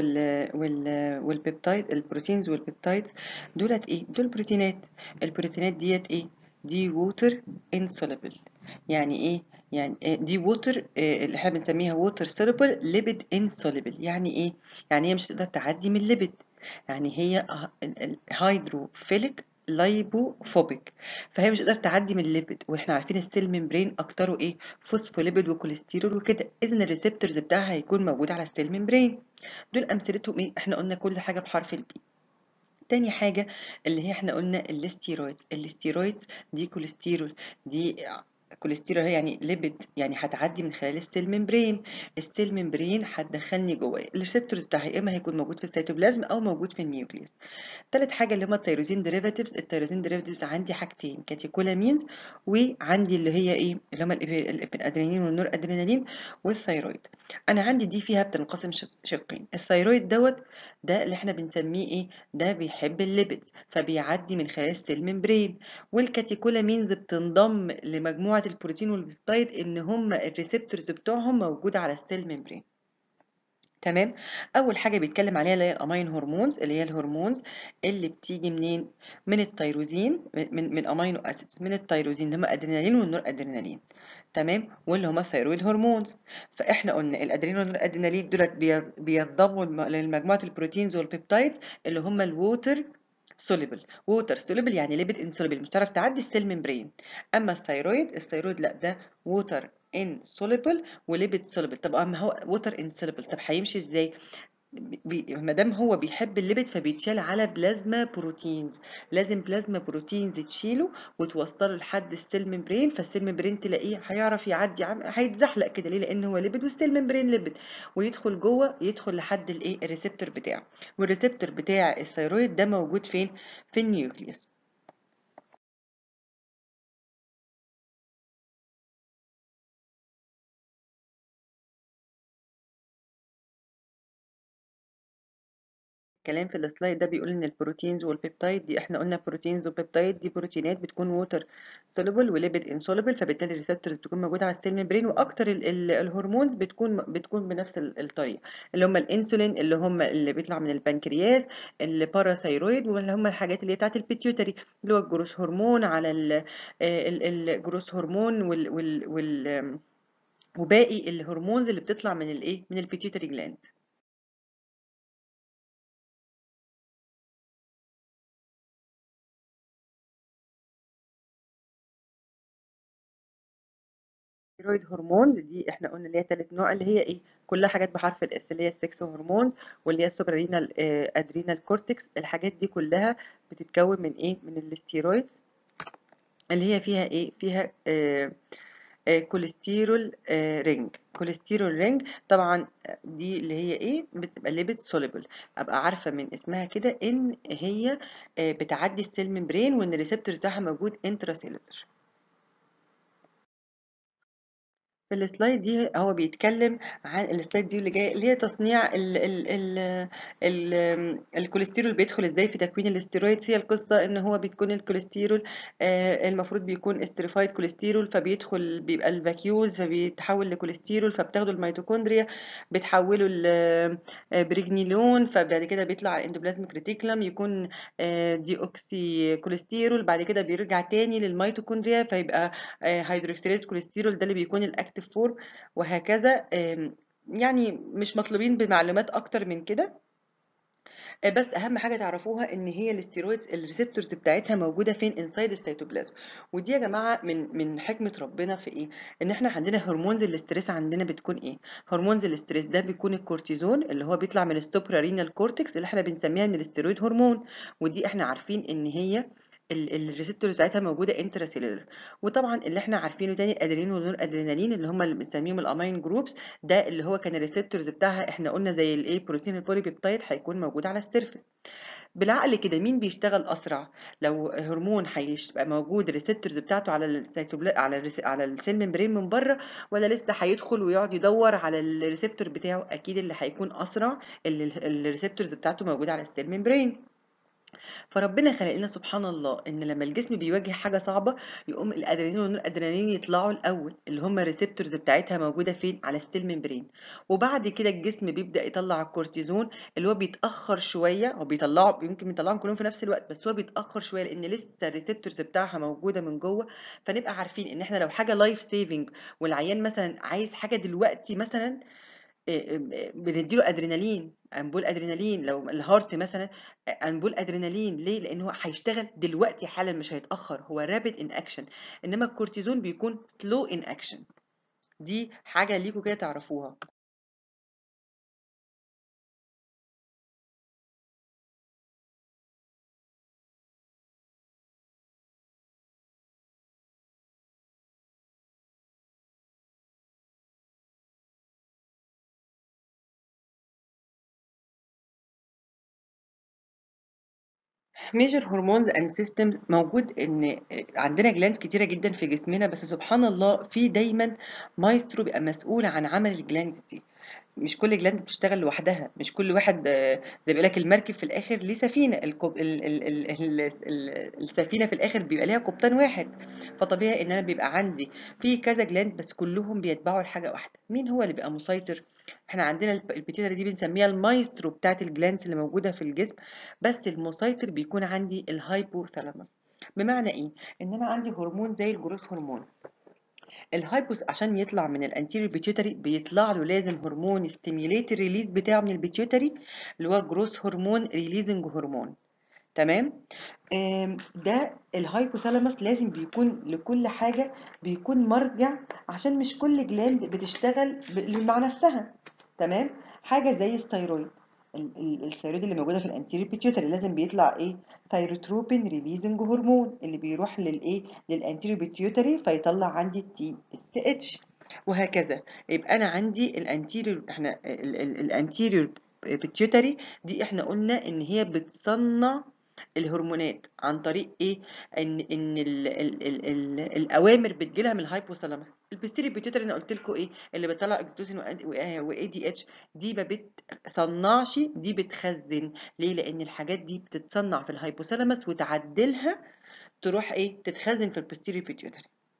والبيبتايد، البروتينز والبيبتايدز دولت ايه؟ دول بروتينات. البروتينات ديت ايه؟ دي ووتر انسوليبل. يعني ايه؟ يعني دي ووتر، اللي احنا بنسميها ووتر سوليبل ليبيد انسوليبل. يعني ايه؟ يعني هي مش تقدر تعدي من الليبيد، يعني هي هيدروفيليك لايبوفوبيك، فهي مش قادره تعدي من الليبيد. واحنا عارفين السيل ممبرين اكتره ايه؟ فوسفوليبيد وكوليسترول وكده، اذا الريسبتورز بتاعها هيكون موجود على السيل ممبرين. دول امثلتهم ايه؟ احنا قلنا كل حاجه بحرف البي. تاني حاجة اللي هي احنا قلنا الاستيرويدز دي كوليسترول، دي كوليسترول هي يعني ليبيد، يعني هتعدي من خلال السيل ممبرين. السيل ممبرين هتدخلني جوه الريسبتورز بتاعها، يا اما هيكون موجود في السيتوبلازم او موجود في النيوكليوس. تالت حاجة اللي هما التيروزين ديريفاتيفز عندي حاجتين، كاتيكولامينز، وعندي اللي هي ايه؟ اللي هما الادرينالين والنور ادرينالين والثيرويد. انا عندي دي فيها بتنقسم شقين. الثيرويد ده اللي احنا بنسميه ايه؟ ده بيحب الليبيدز فبيعدي من خلال السيل ممبرين. والكاتيكولامينز بتنضم لمجموعة البروتين والبيبتايد ان هم الريسبتورز بتوعهم موجودة على السيل ممبرين. تمام. اول حاجه بيتكلم عليها اللي هي الامين هرمونز، اللي هي الهرمونز اللي بتيجي منين؟ من التيروزين، من امينو اسيدز من التيروزين اللي هم ادرينالين والنور ادرينالين، تمام، واللي هم الثيرويد هرمونز. فاحنا قلنا الادرينالين والنور ادرينالين دولت بينضموا لمجموعه البروتينز والبيبتايدز اللي هم الووتر سوليبل. ووتر سوليبل يعني ليبيد انسوليبل، مش هتعرف تعدي السيل ممبرين. اما الثيرويد لا، ده ووتر insoluble وليبيد soluble. طب اما هو ووتر insoluble، طب هيمشي ازاي؟ ما دام هو بيحب الليبيد فبيتشال على بلازما بروتينز، لازم بلازما بروتينز تشيله وتوصله لحد السيل ممبرين، فالسيل ممبرين تلاقيه هيعرف يعدي، هيتزحلق كده. ليه؟ لان هو ليبيد والسيل ممبرين ليبيد، ويدخل جوه، يدخل لحد الايه؟ الريسبتور بتاعه. والريسبتور بتاع الثيرويد ده موجود فين؟ في النيوكليوس. الكلام في السلايد ده بيقول ان البروتينز والبيبتايد دي، احنا قلنا بروتينز وبيبتايد دي بروتينات بتكون ووتر سوليبل وليبيد انسوليبل، فبالتالي الريسبتورز بتكون موجوده على السيل ممبرين. واكتر الهرمونز بتكون بنفس الطريقه، اللي هم الانسولين اللي هم اللي بيطلع من البنكرياس، الباراثايرويد، واللي هم الحاجات اللي هي بتاعت البيتيوتري، اللي هو الجروث هرمون، على الجروث هرمون وباقي الهرمونز اللي بتطلع من الايه؟ من البيتيوتري جلاند. الثيرويد هرمونز دي احنا قلنا اللي هي تالت نوع، اللي هي ايه؟ كلها حاجات بحرف الاس، اللي هي السكس هرمونز، واللي هي السوبرارينال ادرينال كورتكس. الحاجات دي كلها بتتكون من ايه؟ من الاستيرويدز، اللي هي فيها ايه؟ فيها كوليسترول كوليسترول رينج طبعا. دي اللي هي ايه؟ بتبقى ليبيد سوليبل. ابقى عارفه من اسمها كده ان هي بتعدي السيل ممبرين، وان الريسبتورز بتاعها موجود انتراسيلولر. في السلايد دي هو بيتكلم عن السلايد دي اللي جايه، اللي هي تصنيع الكوليسترول بيدخل ازاي في تكوين الاستيرويدز. هي القصه ان هو بيكون الكوليسترول المفروض بيكون استريفايد كوليسترول، فبيدخل بيبقى الفاكيوز فبيتحول لكوليسترول، فبتاخده الميتوكوندريا بتحوله لبريجنيلون، فبعد كده بيطلع على الاندوبلازميك ريتيكولم يكون دي اوكسي كوليسترول، بعد كده بيرجع تاني للميتوكوندريا فيبقى هيدروكسيليت كوليسترول، ده اللي بيكون الاكتيف فورم، وهكذا. يعني مش مطلوبين بمعلومات اكتر من كده. بس اهم حاجه تعرفوها ان هي الاستيرويدز الريسبتورز بتاعتها موجوده فين؟ انسايد السيتوبلازم. ودي يا جماعه من حكمه ربنا في ايه؟ ان احنا عندنا هرمونز الاستريس عندنا بتكون ايه؟ هرمونز الاستريس ده بيكون الكورتيزون اللي هو بيطلع من السوبرارينال كورتكس اللي احنا بنسميها من الاستيرويد هرمون، ودي احنا عارفين ان هي الريسبتورز بتاعتها موجوده انتراسيلولر. وطبعا اللي احنا عارفينه تاني الادرينالين والنور ادرينالين اللي هم اللي بنسميهم الامين جروبس، ده اللي هو كان الريسبتورز بتاعها احنا قلنا زي الايه بروتين البولي بيبتايد هيكون موجود على السيرفس. بالعقل كده مين بيشتغل اسرع؟ لو هرمون هيبقى موجود الريسبتورز بتاعته على على السيل ممبرين من بره، ولا لسه هيدخل ويقعد يدور على الريسبتور بتاعه؟ اكيد اللي هيكون اسرع اللي الريسبتورز بتاعته موجوده على السيل ممبرين. فربنا خلق لنا سبحان الله ان لما الجسم بيواجه حاجه صعبه يقوم الادرينالين والادرينالين يطلعوا الاول اللي هم الريسبتورز بتاعتها موجوده فين؟ على السيل ممبرين. وبعد كده الجسم بيبدا يطلع الكورتيزون اللي هو بيتاخر شويه، هو بيطلعه يمكن بيطلعهم كلهم في نفس الوقت بس هو بيتاخر شويه لان لسه الريسبتورز بتاعها موجوده من جوه. فنبقى عارفين ان احنا لو حاجه لايف سيفنج والعيان مثلا عايز حاجه دلوقتي مثلا بنديله ادرينالين، انبول ادرينالين. لو الهارت مثلا انبول ادرينالين ليه؟ لان هو هيشتغل دلوقتي حالا مش هيتاخر، هو رابid ان اكشن. انما الكورتيزون بيكون سلو ان اكشن. دي حاجه ليكوا كده تعرفوها. ميجر هرمونز اند سيستمز موجود ان عندنا جلاندز كتيره جدا في جسمنا، بس سبحان الله في دايما مايسترو بيبقى مسؤول عن عمل الجلاندز دي. مش كل جلاند بتشتغل لوحدها، مش كل واحد زي بيقول لك المركب في الاخر ليه سفينه، السفينه في الاخر بيبقى ليها قبطان واحد. فطبيعي ان انا بيبقى عندي في كذا جلاند بس كلهم بيتبعوا لحاجه واحده. مين هو اللي بيبقى مسيطر؟ احنا عندنا البيتيوتري دي بنسميها المايسترو بتاعت الجلاندز اللي موجوده في الجسم، بس المسيطر بيكون عندي الهايبوثالاموس. بمعنى ايه؟ ان انا عندي هرمون زي الجروث هرمون، الهايبوس عشان يطلع من الانتيريور بيتيوتري بيطلع له لازم هرمون ستيميوليت الريليز بتاعه من البيتيوتري اللي هو جروث هرمون ريليزنج هرمون. تمام. ده الهايبوثالاموس لازم بيكون لكل حاجه بيكون مرجع، عشان مش كل جلاند بتشتغل مع نفسها. تمام. حاجه زي الثيرويد، الثيرويد اللي موجوده في الانتيريور بيتيوتري لازم بيطلع ايه؟ ثايروتروبين ريليزنج هرمون اللي بيروح للايه؟ للانتيريور بيتيوتري فيطلع عندي التي اس اتش، وهكذا. يبقى انا عندي الانتيريور، احنا الانتيريور بيتيوتري دي احنا قلنا ان هي بتصنع الهرمونات عن طريق ايه؟ ان ال الاوامر بتجيلها من الهايبوثالاموس. البستيريو بيتيوتري انا قلت لكم ايه اللي بيطلع اكسيتوسين واي دي اتش، دي ما بتصنعش، دي بتخزن. ليه؟ لان الحاجات دي بتتصنع في الهايبوثالاموس وتعدلها تروح ايه؟ تتخزن في البستيريو بيتيوتري.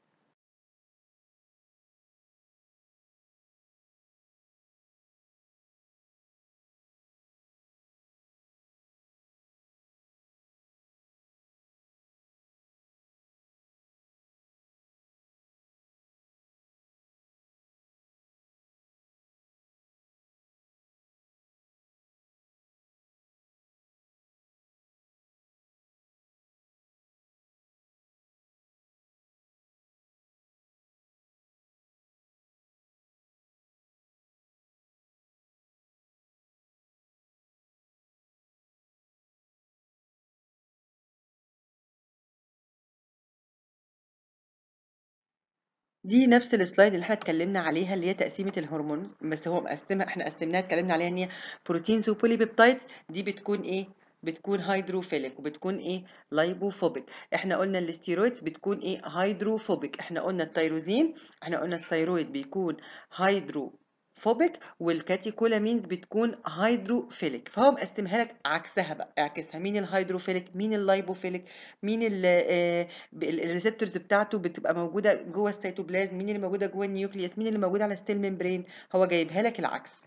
دي نفس السلايد اللي احنا اتكلمنا عليها اللي هي تقسيمة الهرمونز، بس هو مقسمها، احنا قسمناها اتكلمنا عليها ان هي بروتينز وبولي بيبتايدز. دي بتكون ايه؟ بتكون هيدروفيليك وبتكون ايه لايبوفوبيك. احنا قلنا الاستيرويدز بتكون ايه هيدروفوبيك. احنا قلنا التيروزين، احنا قلنا الثيرويد بيكون هيدروفوبيك، والكاتيكولامينز بتكون هيدروفيليك. فهو مقسمها لك عكسها بقى، اعكسها. مين الهيدروفيليك، مين اللايبوفيليك، مين الريسبتورز بتاعته بتبقى موجوده جوه السيتوبلازم، مين اللي موجوده جوه النيوكليوس، مين اللي موجود على السيل ممبرين. هو جايبها لك العكس.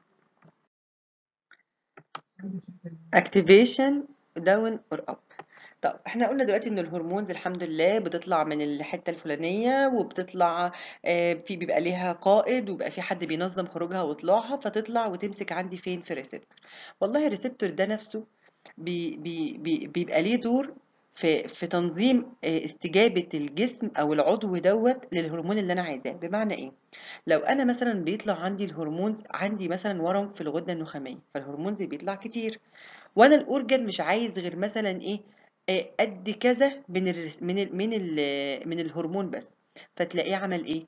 activation down or up. طب احنا قلنا دلوقتي ان الهرمونز الحمد لله بتطلع من الحته الفلانيه، وبتطلع في بيبقى ليها قائد، وبيبقى في حد بينظم خروجها وطلوعها، فتطلع وتمسك عندي فين في الريسبتور. والله الريسبتور ده نفسه بيبقى ليه دور في تنظيم استجابه الجسم او العضو دوت للهرمون اللي انا عايزاه. بمعنى ايه؟ لو انا مثلا بيطلع عندي الهرمونز، عندي مثلا ورم في الغده النخاميه، فالهرمونز بيطلع كتير، وانا الاورجن مش عايز غير مثلا ايه قد كذا من الهرمون بس. فتلاقيه عمل ايه؟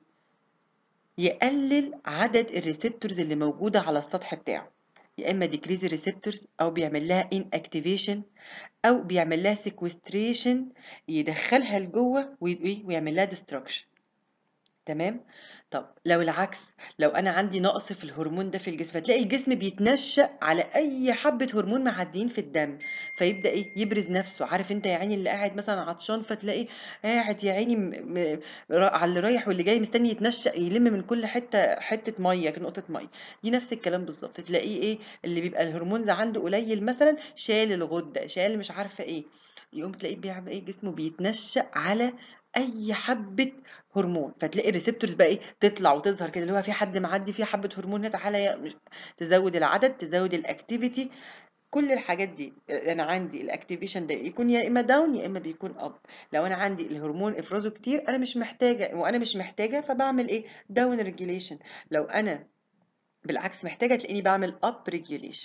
يقلل عدد الريسبتورز اللي موجوده على السطح بتاعه، يا اما ديكريز الريسبتورز، او بيعمل لها ان اكتيفيشن، او بيعمل لها سيكوستريشن، يدخلها لجوه ويعمل لها ديستراكشن. تمام. طب لو العكس، لو انا عندي نقص في الهرمون ده في الجسم، فتلاقي الجسم بيتنشأ على اي حبة هرمون معديين في الدم، فيبدأ ايه يبرز نفسه. عارف انت يا عيني اللي قاعد مثلا عطشان، فتلاقيه قاعد يا عيني على اللي رايح واللي جاي مستني يتنشأ يلم من كل حتة حتة مية، نقطة مية. دي نفس الكلام بالظبط. تلاقيه ايه اللي بيبقى الهرمونز عنده قليل مثلا، شال الغدة، شال مش عارفة ايه، يقوم تلاقيه بيعمل ايه، جسمه بيتنشأ على اي حبة هرمون. فتلاقي الريسبتورز بقى ايه تطلع وتظهر كده، اللي هو في حد معدي فيه حبه هرمون، تعالى تزود العدد، تزود الاكتيفيتي. كل الحاجات دي انا عندي الاكتيفيشن ده يكون يا اما داون يا اما بيكون اب. لو انا عندي الهرمون افرازه كتير انا مش محتاجه، وانا مش محتاجه فبعمل ايه داون ريجوليشن. لو انا بالعكس محتاجه تلاقيني بعمل اب ريجوليشن.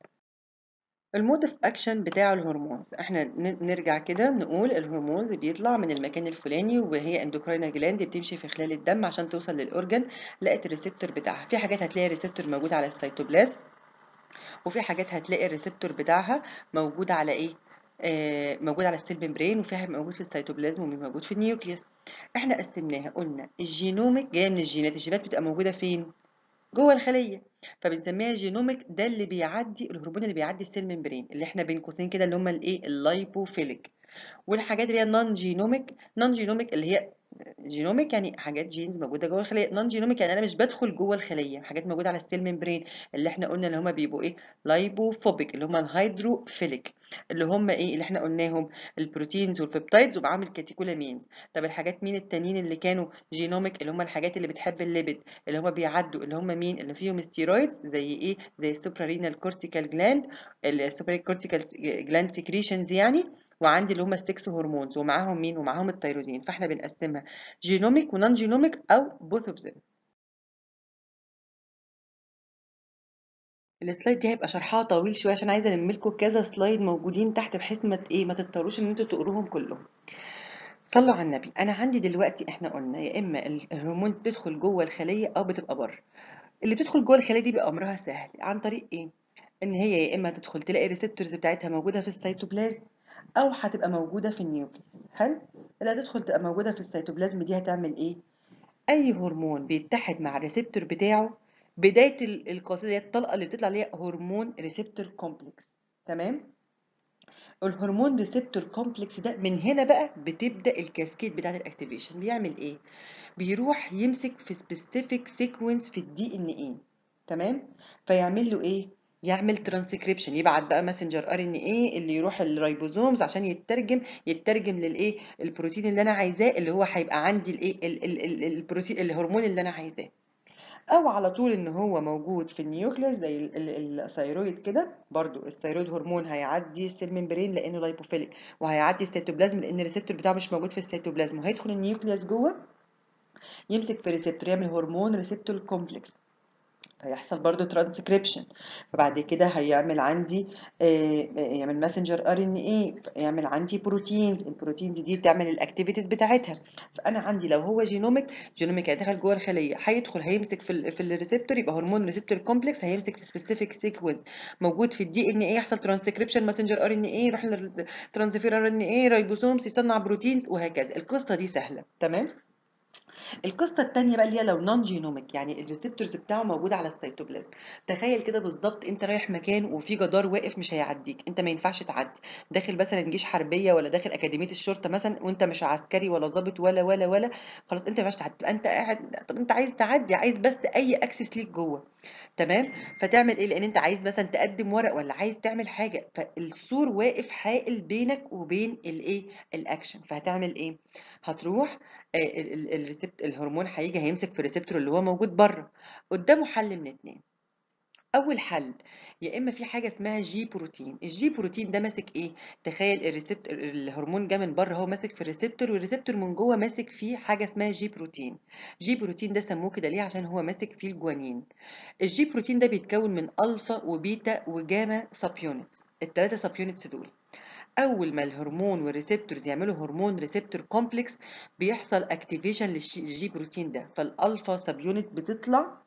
المود اوف اكشن بتاع الهرمونز، احنا نرجع كده نقول الهرمونز بيطلع من المكان الفلاني، وهي اندوكراينال جلاند بتمشي في خلال الدم عشان توصل للاورجن. لقيت الريسبتور بتاعها، في حاجات هتلاقي الريسبتور موجود على السيتوبلازم، وفي حاجات هتلاقي الريسبتور بتاعها موجود على ايه موجود على السيل ممبرين، وفيها موجود في السيتوبلازم وموجود في النيوكليوس. احنا قسمناها، قلنا الجينوميك جايه من الجينات، الجينات بتبقى موجوده فين جوه الخليه، فبنسميها جينوميك. ده اللي بيعدي الهرمون اللي بيعدي السيل ممبرين، اللي احنا بين قوسين كده اللي هم الايه اللايبوفيليك. والحاجات اللي هي نون جينوميك، نون جينوميك اللي هي جينوميك يعني حاجات جينز موجوده جوه الخليه، نون جينوميك يعني انا مش بدخل جوه الخليه، حاجات موجوده على السيل ممبرين، اللي احنا قلنا اللي هم بيبقوا ايه لايبوفوبيك، اللي هم الهيدروفيليك، اللي هم ايه اللي احنا قلناهم البروتينز والبيبتايدز وبعامل كاتيكولامينز. طب الحاجات مين التانيين اللي كانوا جينوميك؟ اللي هم الحاجات اللي بتحب الليبيد، اللي هم بيعدوا، اللي هم مين اللي فيهم ستيرويدز، زي ايه زي السوبرارينال كورتيكال جلاند، السوبر كورتيكال جلاند سكريشنز يعني. وعندي اللي هم السكس هرمونز، ومعاهم مين؟ ومعاهم التيروزين. فاحنا بنقسمها جينوميك ونون جينوميك او بوث اوف ذم. السلايد دي هيبقى شرحها طويل شويه، عشان عايزه الم لكم كذا سلايد موجودين تحت، بحيث ما تضطروش ان انتوا تقروهم كلهم. صلوا على النبي. انا عندي دلوقتي احنا قلنا يا اما الهرمونز بتدخل جوه الخليه او بتبقى بره. اللي بتدخل جوه الخليه دي بقى امرها سهل، عن طريق ايه؟ ان هي يا اما تدخل تلاقي الريسبتورز بتاعتها موجوده في السيتوبلازم، او هتبقى موجوده في النيوكليس. حلو. اللي هتدخل تبقى موجوده في السيتوبلازم دي هتعمل ايه؟ اي هرمون بيتحد مع الريسبتور بتاعه، بدايه القصيده الطلقه اللي بتطلع ليها هرمون ريسبتور كومبلكس. تمام. الهرمون ريسبتور كومبلكس ده من هنا بقى بتبدا الكاسكيد بتاعت الاكتيفيشن. بيعمل ايه؟ بيروح يمسك في سبيسيفيك سيكونس في الدي ان ايه. تمام. فيعمل له ايه؟ يعمل ترانسكريبشن، يبعت بقى ماسنجر ار ان ايه اللي يروح الريبوزومز عشان يترجم للايه البروتين اللي انا عايزاه، اللي هو هيبقى عندي الايه البروتين الهرمون اللي انا عايزاه. او على طول ان هو موجود في النيوكليس زي الثيرويد كده. برضو الثيرويد هرمون هيعدي السيل ممبرين لانه لايبوفيليك، وهيعدي السيتوبلازم لان الريسبتور بتاعه مش موجود في السيتوبلازم، وهيدخل النيوكليس جوه يمسك في ريسبتور يعمل هرمون ريسبتور كومبلكس. هيحصل برضو ترانسكريبشن، فبعد كده هيعمل عندي يعمل ماسنجر ار ان اي، يعمل عندي بروتينز، البروتينز دي تعمل الاكتيفيتيز بتاعتها. فانا عندي لو هو جينوميك هيدخل جوه الخليه، هيدخل هيمسك في الريسبتور، يبقى هرمون ريسبتور كومبلكس، هيمسك في سبيسيفيك سيكونس موجود في الدي ان اي، يحصل ترانسكريبشن ماسنجر ار ان اي، يروح للترانسفير ار ان اي، رايبوسومز يصنع بروتينز، وهكذا. القصه دي سهله تمام. القصه الثانيه بقى اللي هي لو نون جينوميك، يعني الريسبتورز بتاعه موجود على السيتوبلازم. تخيل كده بالظبط انت رايح مكان وفي جدار واقف مش هيعديك، انت ما ينفعش تعدي، داخل مثلا جيش حربيه ولا داخل اكاديميه الشرطه مثلا، وانت مش عسكري ولا ضابط ولا خلاص انت ما ينفعش تعدي، تبقى انت قاعد. طب انت عايز تعدي، عايز بس اي اكسس ليك جوه، تمام. فتعمل ايه؟ لان انت عايز مثلا تقدم ورق ولا عايز تعمل حاجه، فالسور واقف حائل بينك وبين الايه، الاكشن. فهتعمل ايه؟ هتروح الهرمون هيجي هيمسك في الريسبتور اللي هو موجود بره. قدامه حل من اتنين. اول حل، يا اما في حاجه اسمها جي بروتين، الجي بروتين ده ماسك ايه؟ تخيل الريسبتور، الهرمون جه من بره، هو ماسك في الريسبتور، والريسبتور من جوه ماسك فيه حاجه اسمها جي بروتين. جي بروتين ده سموه كده ليه؟ عشان هو ماسك فيه الجوانين. الجي بروتين ده بيتكون من الفا وبيتا وجاما سب يونتس، الثلاثه سب يونتس دول. اول ما الهرمون والريسبتورز يعملوا هرمون ريسبتور كومبلكس، بيحصل اكتيفيشن للجي بروتين ده، فالالفا سب يونت بتطلع،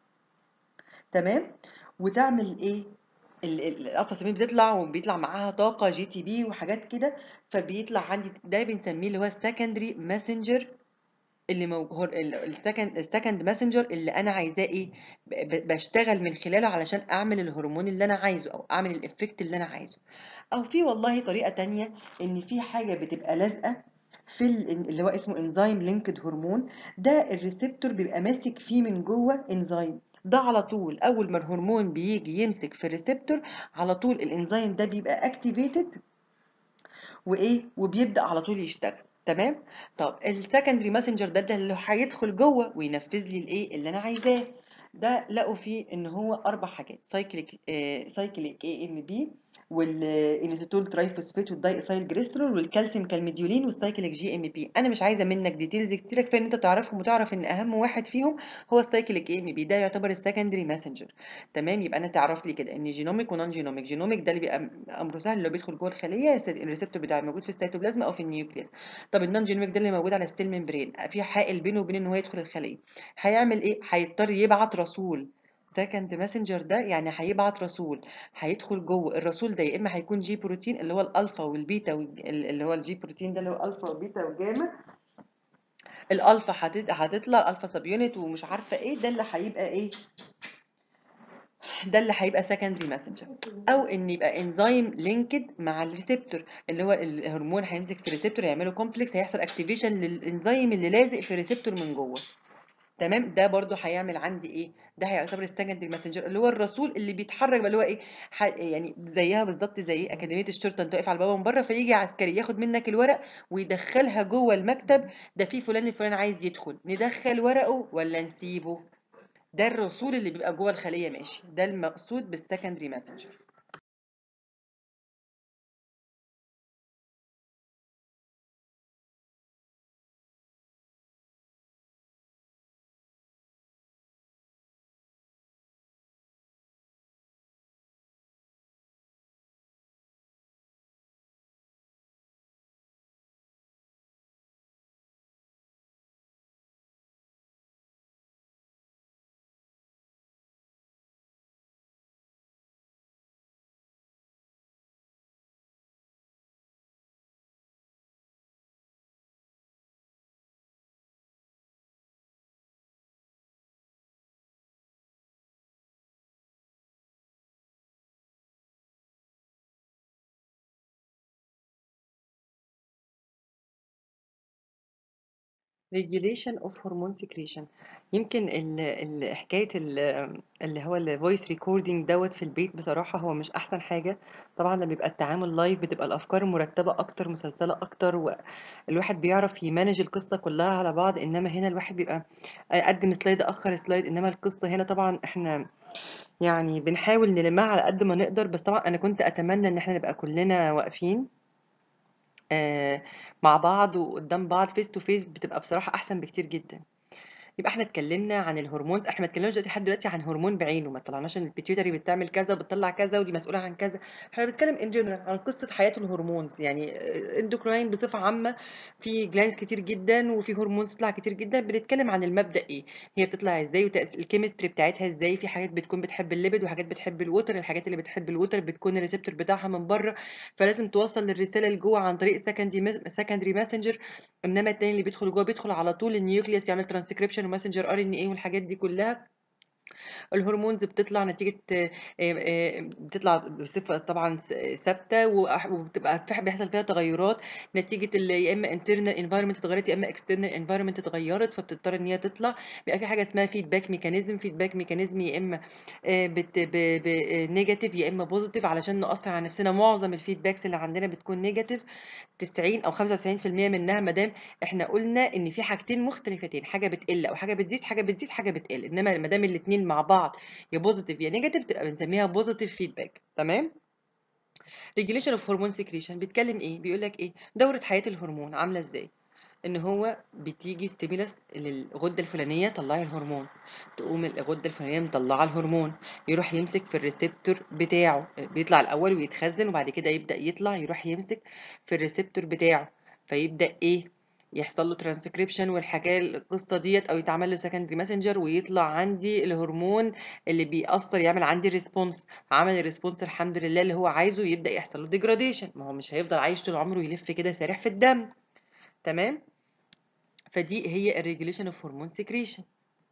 تمام. وتعمل ايه؟ الالفا سب يونت بتطلع وبيطلع معاها طاقه جي تي بي وحاجات كده، فبيطلع عندي ده بنسميه اللي هو السكندري ماسنجر، اللي موجود السكند ماسنجر اللي انا عايزاه ايه، بشتغل من خلاله علشان اعمل الهرمون اللي انا عايزه او اعمل الافكت اللي انا عايزه. او في والله طريقه تانية، ان في حاجه بتبقى لازقه في اللي هو اسمه انزيم لينكد هرمون، ده الريسبتور بيبقى ماسك فيه من جوه انزيم، ده على طول اول ما الهرمون بيجي يمسك في الريسبتور، على طول الانزيم ده بيبقى اكتيفيتد وايه، وبيبدا على طول يشتغل، تمام. طب السكندري ماسنجر ده اللي هيدخل جوه وينفذ لي الايه اللي انا عايزاه. ده لقوا فيه ان هو اربع حاجات، سايكليك اي ام بي، والانيسيتول ترايفوسفيت والداي اسايل جليسرول والكالسيوم كالميديولين والسايكليك جي ام بي. انا مش عايزه منك ديتيلز كتير، كفايه ان انت تعرفهم وتعرف ان اهم واحد فيهم هو السايكليك اي ام بي، ده يعتبر السكندري ماسنجر، تمام. يبقى انا تعرف لي كده ان جينوميك ونون جينوميك. جينوميك ده اللي بيبقى امره سهل، اللي هو بيدخل جوه الخليه، الريسبتور بتاعه موجود في السيتوبلازم او في النيوكليوس. طب النون جينوميك ده اللي موجود على السيل ممبرين، في حائل بينه وبين ان هو يدخل الخليه. هيعمل ايه؟ هيضطر يبعت رسول، سكند ماسنجر ده يعني هيبعت رسول، هيدخل جوه الرسول ده، يا اما هيكون جي بروتين اللي هو الالفا والبيتا اللي هو الجي بروتين ده اللي هو الفا وبيتا وجاما. الالفا هتطلع الفا سب يونت ومش عارفه ايه، ده اللي هيبقى ايه، ده اللي هيبقى سكندري ماسنجر. او ان يبقى انزيم لينكد مع الريسبتور، اللي هو الهرمون هيمسك في الريسبتور يعملوا كومبلكس، هيحصل اكتيفيشن للانزيم اللي لازق في الريسبتور من جوه، تمام. ده برضو هيعمل عندي ايه، ده هيعتبر السكندري ماسنجر، اللي هو الرسول اللي بيتحرك بقى، اللي هو ايه، يعني زيها بالظبط زي ايه، اكاديميه الشرطه، انت واقف على البابا من بره، فيجي عسكري ياخد منك الورق ويدخلها جوه المكتب، ده في فلان الفلاني عايز يدخل، ندخل ورقه ولا نسيبه؟ ده الرسول اللي بيبقى جوه الخليه ماشي، ده المقصود بالسكندري ماسنجر. regulation of hormone secretion. يمكن حكاية اللي هو الفويس ريكوردينج دوت في البيت، بصراحة هو مش أحسن حاجة. طبعا لما بيبقى التعامل لايف بتبقى الأفكار مرتبة أكتر، مسلسلة أكتر، والواحد بيعرف يمانج القصة كلها على بعض. إنما هنا الواحد بيبقى أقدم سلايد أخر سلايد، إنما القصة هنا طبعا إحنا يعني بنحاول نلمها على قد ما نقدر. بس طبعا أنا كنت أتمنى إن إحنا نبقى كلنا واقفين مع بعض وقدام بعض فيس تو فيس، بتبقى بصراحة أحسن بكتير جدا. يبقى احنا اتكلمنا عن الهرمونز، احنا ما اتكلمناش دلوقتي لحد دلوقتي عن هرمون بعينه، ما طلعناش ان البيتيوتري بتعمل كذا وبتطلع كذا ودي مسؤوله عن كذا. احنا بنتكلم ان جنرال عن قصه حياه الهرمونز، يعني اندوكراين بصفه عامه، في جلاندز كتير جدا وفي هرمونز بتطلع كتير جدا. بنتكلم عن المبدا ايه، هي بتطلع ازاي والكيمستري بتاعتها ازاي. في حاجات بتكون بتحب الليبيد وحاجات بتحب الوتر، الحاجات اللي بتحب الوتر بتكون الريسبتور بتاعها من بره، فلازم توصل للرساله لجوه عن طريق سكندري ماسنجر. انما التاني اللي بيدخل جوه بيدخل على طول النيوكليوس يعمل ترانسكريبشن وماسنجر ار ان ايه والحاجات دي كلها. الهرمونز بتطلع نتيجة بتطلع بصفة طبعا ثابتة، وبتبقى بيحصل فيها تغيرات نتيجة اللي يا إما internal environment اتغيرت يا إما external environment اتغيرت، فبتضطر إن هي تطلع. بيبقى في حاجة اسمها فيدباك ميكانيزم، يا إما نيجاتيف يا إما بوزيتيف، علشان نأثر على نفسنا. معظم الفيدباكس اللي عندنا بتكون نيجاتيف، 90 او 95% منها. ما دام احنا قلنا ان في حاجتين مختلفتين، حاجه بتقل او حاجه بتزيد، حاجه بتزيد حاجه بتقل، انما ما دام الاثنين مع بعض يا بوزيتيف يا نيجاتيف تبقى بنسميها بوزيتيف فيدباك. تمام. ريجوليشن اوف هرمون سكريشن بيتكلم ايه، بيقول لك ايه دوره حياه الهرمون عامله ازاي. ان هو بتيجي ستيمولس للغده الفلانيه طلعي الهرمون، تقوم الغده الفلانيه مطلعه الهرمون، يروح يمسك في الريسبتور بتاعه، بيطلع الاول ويتخزن وبعد كده يبدا يطلع يروح يمسك في الريسبتور بتاعه، فيبدا ايه يحصل له ترانسكريبشن والحكايه القصه ديت، او يتعمل له سكندري ماسنجر ويطلع عندي الهرمون اللي بيأثر يعمل عندي ريسبونس. عمل الريسبونس الحمد لله اللي هو عايزه، يبدا يحصل له ديجراديشن، ما هو مش هيفضل عايش طول عمره يلف كده سارح في الدم. تمام. فدي هي الريجوليشن اوف هرمون سكريشن.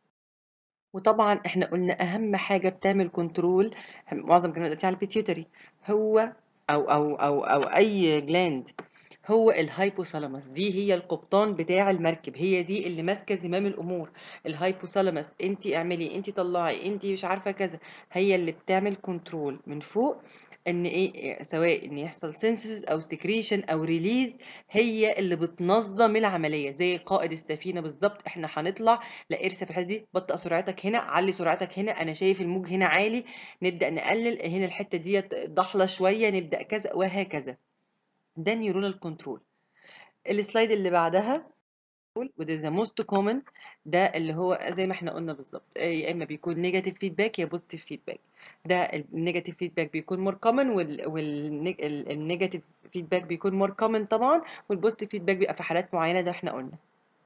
وطبعا احنا قلنا اهم حاجه بتعمل كنترول، معظم كلامنا دلوقتي على البيتيوتري، هو او اي جلاند، هو الهايبوثالاموس. دي هي القبطان بتاع المركب، هي دي اللي ماسكه زمام الامور. الهايبوثالاموس انت اعملي انت طلعي انت مش عارفه كذا، هي اللي بتعمل كنترول من فوق ان ايه، سواء ان يحصل سينسز او سكريشن او ريليز، هي اللي بتنظم العمليه زي قائد السفينه بالظبط. احنا هنطلع، لا ارسم في الحته دي، بطئ سرعتك هنا، علي سرعتك هنا، انا شايف الموج هنا عالي، نبدا نقلل هنا الحته ديت ضحله شويه، نبدا كذا وهكذا. ده نيورونال كنترول. السلايد اللي بعدها، وده ذا موست كومن، ده اللي هو زي ما احنا قلنا بالظبط، يا اما بيكون نيجاتيف فيدباك يا بوزيتيف فيدباك. ده النيجاتيف فيدباك بيكون مور كومن، والنيجاتيف فيدباك بيكون مور كومن طبعا، والبوزيتيف فيدباك بيبقى في حالات معينه، ده احنا قلنا.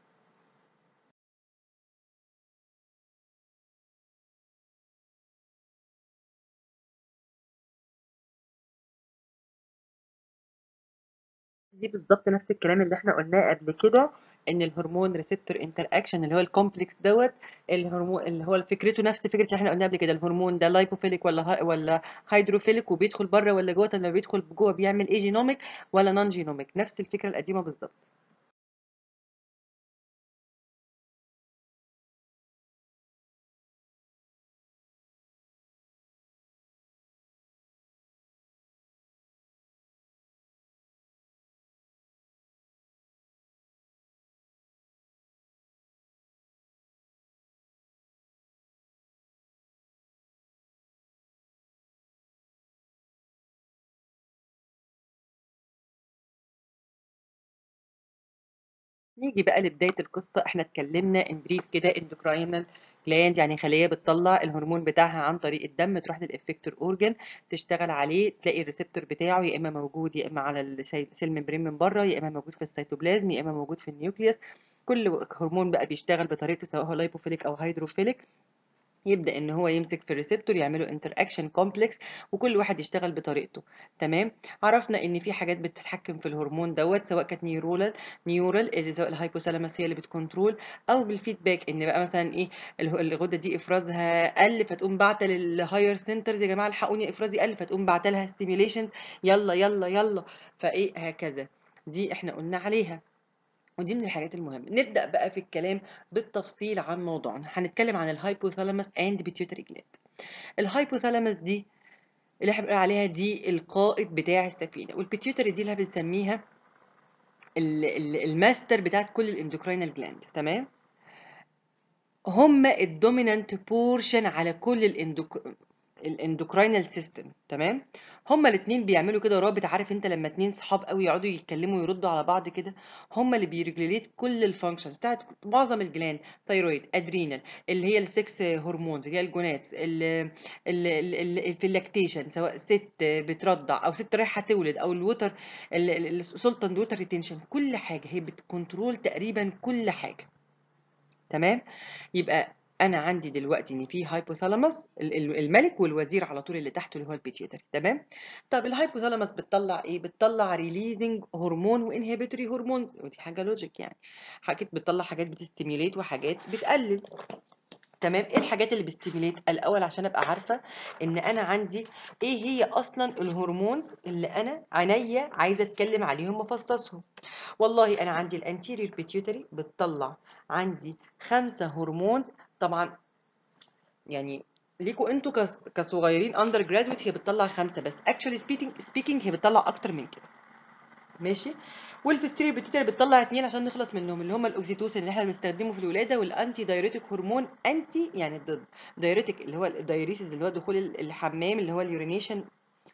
دي بالظبط نفس الكلام اللي احنا قلناه قبل كده، ان الهرمون ريسبتور انتر اكشن اللي هو الكومبلكس دوت، الهرمون اللي هو فكرته نفس فكره اللي احنا قلناها قبل كده. الهرمون ده لايبوفيليك ولا هيدروفيليك، وبيدخل بره ولا جوه، لما بيدخل جوه بيعمل ايه، جينوميك ولا نون جينوميك، نفس الفكره القديمه بالظبط. نيجي بقى لبداية القصة. احنا اتكلمنا ان بريف كده اندوكراينال جلاند، يعني خلية بتطلع الهرمون بتاعها عن طريق الدم، تروح للإفكتور اورجن تشتغل عليه، تلاقي الريسبتور بتاعه يا اما موجود يا اما على السيل ممبرين من بره، يا اما موجود في السيتوبلازم، يا اما موجود في النيوكليوس. كل هرمون بقى بيشتغل بطريقته، سواء هو لايبوفيليك او هيدروفيليك، يبدأ ان هو يمسك في الريسبتور يعملوا انتر اكشن كومبلكس، وكل واحد يشتغل بطريقته. تمام. عرفنا ان في حاجات بتتحكم في الهرمون دوت، سواء كانت نيورال اللي سواء الهايبوثالاموس هي اللي بتكنترول، او بالفيدباك ان بقى مثلا ايه، الغده دي افرازها قل فتقوم باعته للهاير سنترز، يا جماعه الحقوني افرازي قل، فتقوم باعته لها ستيميوليشنز، يلا يلا يلا، فايه هكذا. دي احنا قلنا عليها، ودي من الحاجات المهمة. نبدأ بقى في الكلام بالتفصيل عن موضوعنا. هنتكلم عن الهايبوثالاموس اند بيتيوتري جلاند. الهايبوثالاموس دي اللي احنا بنقول عليها دي القائد بتاع السفينة، والبيتيوتري دي اللي بنسميها الماستر بتاعت كل الاندوكراينال جلاند. تمام. هم الدومينانت بورشن على كل الاندوكراينال سيستم. تمام، هما الاثنين بيعملوا كده رابط. عارف انت لما اتنين صحاب قوي يقعدوا يتكلموا ويردوا على بعض كده، هما اللي بيريجوليت كل الفانكشنز بتاعت معظم الجلاند. ثايرويد، ادرينال، اللي هي السكس هرمونز اللي هي الجوناتس، في اللاكتيشن سواء ست بترضع او ست رايحه تولد، او الوتر السلطان ووتر ريتنشن، كل حاجه هي بتكنترول تقريبا كل حاجه. تمام، يبقى انا عندي دلوقتي ان في هايبوثالاموس الملك، والوزير على طول اللي تحته اللي هو البيتيوتري. تمام، طب الهايبوثالاموس بتطلع ايه؟ بتطلع ريليزنج هرمون وانهبيتوري هرمونز، ودي حاجه لوجيك يعني. حاجات بتطلع حاجات بتستيميوليت وحاجات بتقلل. تمام، ايه الحاجات اللي بيستيميليت الاول عشان ابقى عارفه ان انا عندي ايه هي اصلا الهرمونز اللي انا عينيا عايزه اتكلم عليهم وافصصهم. والله انا عندي الانتيريور بيتيوتري بتطلع عندي 5 هرمونز. طبعا يعني ليكوا انتوا كصغيرين اندر جرادويت هي بتطلع 5 بس، اكشولي سبيكينج هي بتطلع اكتر من كده. ماشي، والبستيريور بيتيوتري بتطلع 2 عشان نخلص منهم، اللي هم الاوكسيتوسين اللي احنا بنستخدمه في الولاده، والانتي دايوريتيك هرمون. انتي يعني ضد، دايوريتيك اللي هو الدايوريسيس اللي هو دخول الحمام اللي هو اليورينيشن،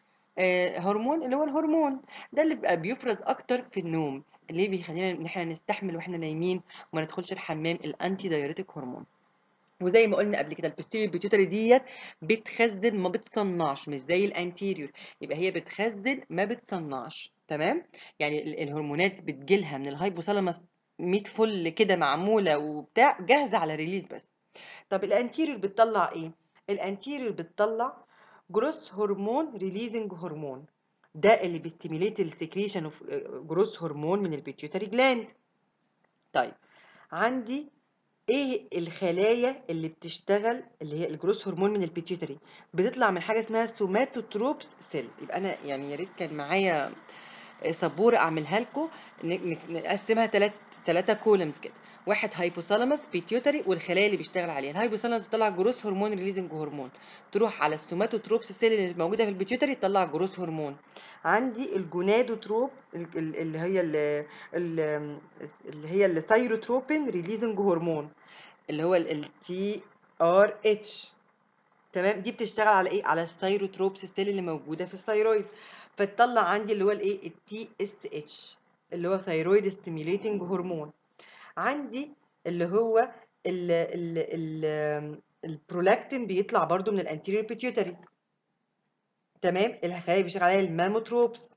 هرمون اللي هو الهرمون ده اللي بيبقى بيفرز اكتر في النوم، اللي بيخلينا ان احنا نستحمل واحنا نايمين وما ندخلش الحمام، الانتي دايوريتيك هرمون. وزي ما قلنا قبل كده البوستيريور بيتيوتري ديت بتخزن ما بتصنعش، مش زي الانتيريور، يبقى هي بتخزن ما بتصنعش. تمام، يعني الهرمونات بتجيلها من الهايبوثالاموس 100 فل كده معموله وبتاع جاهزه على ريليز بس. طب الانتيريور بتطلع ايه؟ الانتيريور بتطلع جروس هرمون ريليزنج هرمون، ده اللي بيستيميليت السكريشن اوف جروس هرمون من البيتيوتري جلاند. طيب عندي ايه الخلايا اللي بتشتغل اللي هي الجروس هرمون من البيتيوتري؟ بتطلع من حاجه اسمها سوماتوتروبس سيل. يبقى انا يعني يا ريت كان معايا سبوره اعملها لكم، نقسمها ثلاثه كولمز كده. واحد هايبوثالاموس بيتيوتري والخلايا اللي بيشتغل عليها. الهايبوثالاموس بتطلع جروس هرمون ريليزنج هرمون، تروح على السوماتوتروبس سيل اللي موجوده في البيتيوتري تطلع جروس هرمون. عندي الجونادوتروب اللي هي اللي هي الثايروتروبين ريليزنج هرمون، اللي هو التي ار اتش. تمام، دي بتشتغل على ايه؟ على الثايروتروبس السيل اللي موجوده في الثايرويد، فتطلع عندي اللي هو الايه؟ التي اس اتش اللي هو ثايرويد ستيميوليتنج هرمون. عندي اللي هو ال ال ال البرولاكتين بيطلع برضو من الانتيريور بيتيوتري. تمام، الخلايا بيشتغل عليها الماموتروبس،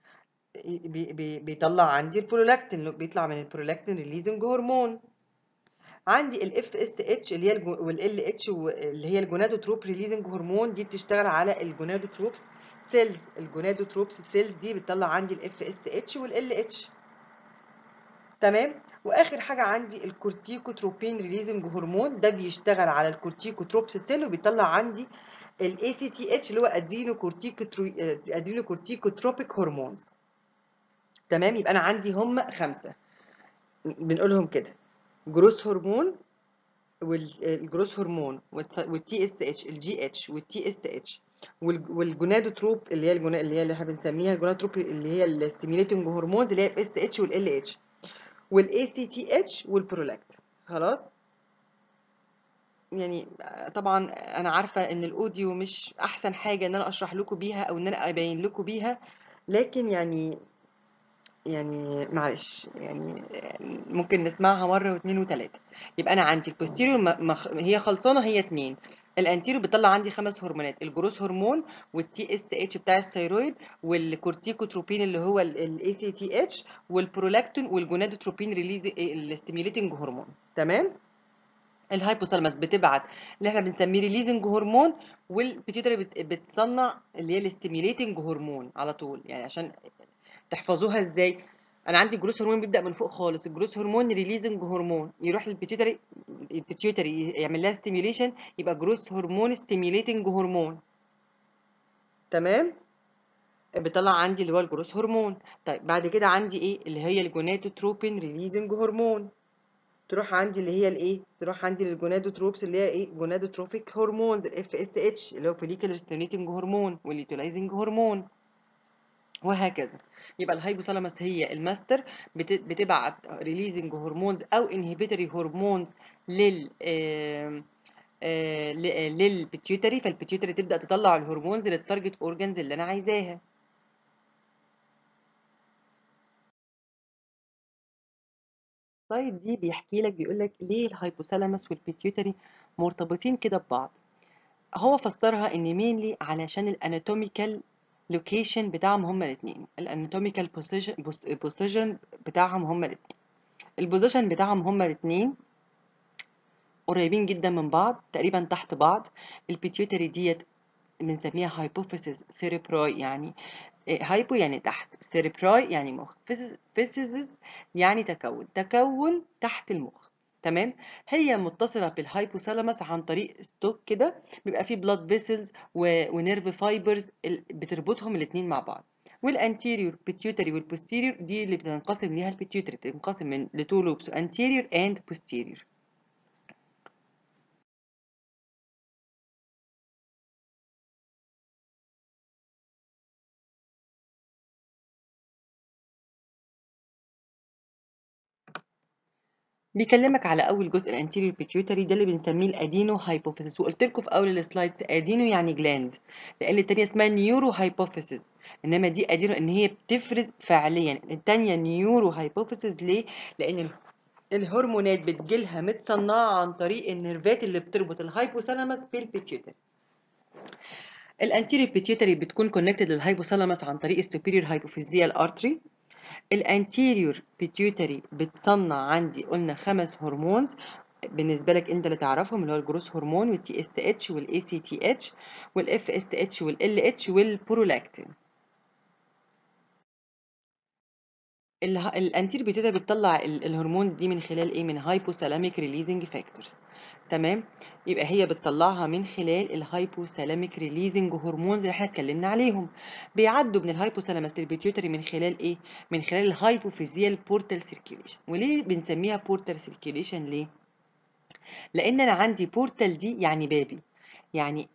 بيطلع عندي البرولاكتين اللي بيطلع من البرولاكتين ريليزنج هرمون. عندي الاف اس اتش اللي هي والال اتش اللي هي الجونادوتروب ريليزنج هرمون، دي بتشتغل على الجونادوتروبس سيلز. الجونادوتروبس سيلز دي بتطلع عندي الاف اس اتش والال اتش. تمام، واخر حاجه عندي الكورتيكوتروبين ريليزنج هرمون، ده بيشتغل على الكورتيكوتروبس سيل وبيطلع عندي الاي سي تي اتش اللي هو ادرينو كورتيكوتروبيك هرمونز. تمام، يبقى انا عندي هم 5 بنقولهم كده: جروس هرمون، والجروس هرمون، والتي اس اتش، الجي اتش والتي اس اتش، والجونادوتروب اللي هي اللي احنا بنسميها الجونادوتروب اللي هي الستيميوليتنج هرمونز اللي هي اف اس اتش والال اتش والاي سي تي اتش والبرولاكت. خلاص، يعني طبعا انا عارفه ان الاوديو مش احسن حاجه ان انا اشرح لكم بيها او ان انا ابين لكم بيها، لكن يعني معلش يعني ممكن نسمعها مرة واثنين وثلاثة. يبقى أنا عندي البوستيريور هي خلصانة، هي 2. الانتيريور بتطلع عندي 5 هرمونات: الجروس هرمون، والتي اس اتش بتاع الثيرويد، والكورتيكوتروبين اللي هو الاي سي تي اتش، والبرولاكتين، والجونادوتروبين ريليز الستيميوليتنج هرمون. تمام، الهايبوثالاموس بتبعت اللي احنا بنسميه ريليزنج هرمون، والبيتيوتري بتصنع اللي هي الستيميوليتنج هرمون على طول. يعني عشان تحفظوها ازاي، انا عندي جروس هرمون بيبدا من فوق خالص، الجروس هرمون ريليزنج هرمون يروح للبيتيوتري، البيتيوتري يعمل لها ستيميوليشن يبقى جروس هرمون ستيميوليتنج هرمون. تمام، بيطلع عندي اللي هو الجروس هرمون. طيب بعد كده عندي ايه؟ اللي هي الجونادوتروبين ريليزنج هرمون، تروح عندي اللي هي الايه؟ تروح عندي للجونادوتروبس اللي هي ايه؟ جونادوتروبيك هرمونز، الاف اس اتش اللي هو فوليكولر ستيميوليتنج هرمون واليوتيلايزنج هرمون، وهكذا. يبقى الهايبوثالاموس هي الماستر، بتبعت ريليزنج هرمونز او انهبيتوري هرمونز لل للبيتيوتري، فالبيتيوتري تبدا تطلع الهرمونز للتارجت اورجانز اللي انا عايزاها. السلايد دي بيحكي لك، بيقول لك ليه الهايبوثالاموس والبيتيوتري مرتبطين كده ببعض. هو فسرها ان مينلي علشان الاناتوميكال لوكيشن بتاعهم هما الاثنين، الاناتوميكال بوزيشن بتاعهم هما الاثنين، البوزيشن بتاعهم هما الاثنين قريبين جدا من بعض، تقريبا تحت بعض. البيتيوتري ديت بنسميها هايبوفيسيس سيريبراي، يعني هايبو يعني تحت، سيريبراي يعني مخ، فيسيسز يعني تكون تحت المخ. تمام. هي متصله بالهايبوثالاموس عن طريق ستوك كده، بيبقى فيه بلاد فيسلز ونيرف فايبرز بتربطهم الاثنين مع بعض. والانتيريور بيتيوتري والبوستيريور دي اللي بتنقسم ليها البيتيوتري، بتنقسم من لتو لوبس، انتيريور اند بوستيريور. بيكلمك على اول جزء الانتيريور بيتيوتري، ده اللي بنسميه الادينو هايبوفيسيس، وقلت لكم في اول السلايدز ادينو يعني جلاند، لان التانية اسمها نيورو هايبوفيسيس، انما دي ادينو ان هي بتفرز فعليا. التانية نيورو هايبوفيسيس ليه؟ لان الهرمونات بتجيلها متصنعه عن طريق النيرفات اللي بتربط الهايبوثالاموس بالبيتيوتري. الانتيريور بيتيوتري بتكون كونكتد للهايبوثالاموس عن طريق السوبيريور هايبوفيزيال ارتري. الانتيريور بيتيوتري بتصنع عندي قلنا 5 هرمونز بالنسبه لك انت اللي تعرفهم، اللي هو الجروث هرمون والتي اس اتش والاي سي تي اتش والاف اس اتش والال اتش والبرولاكتين. الانتير بيتيوتري بتطلع الهرمونز دي من خلال ايه؟ من هايبوثالاميك ريليزنج فاكتورز. تمام. يبقى هي بتطلعها من خلال الهايبوثالاميك ريليزنج هرمونز اللي احنا اتكلمنا عليهم. بيعدوا من الهايبوثالاموس للبيتيوتري من خلال ايه؟ من خلال الهايبوفيزيال بورتال سيركيوليشن. وليه بنسميها بورتال سيركيوليشن؟ ليه؟ لان انا عندي بورتال دي يعني بابي، يعني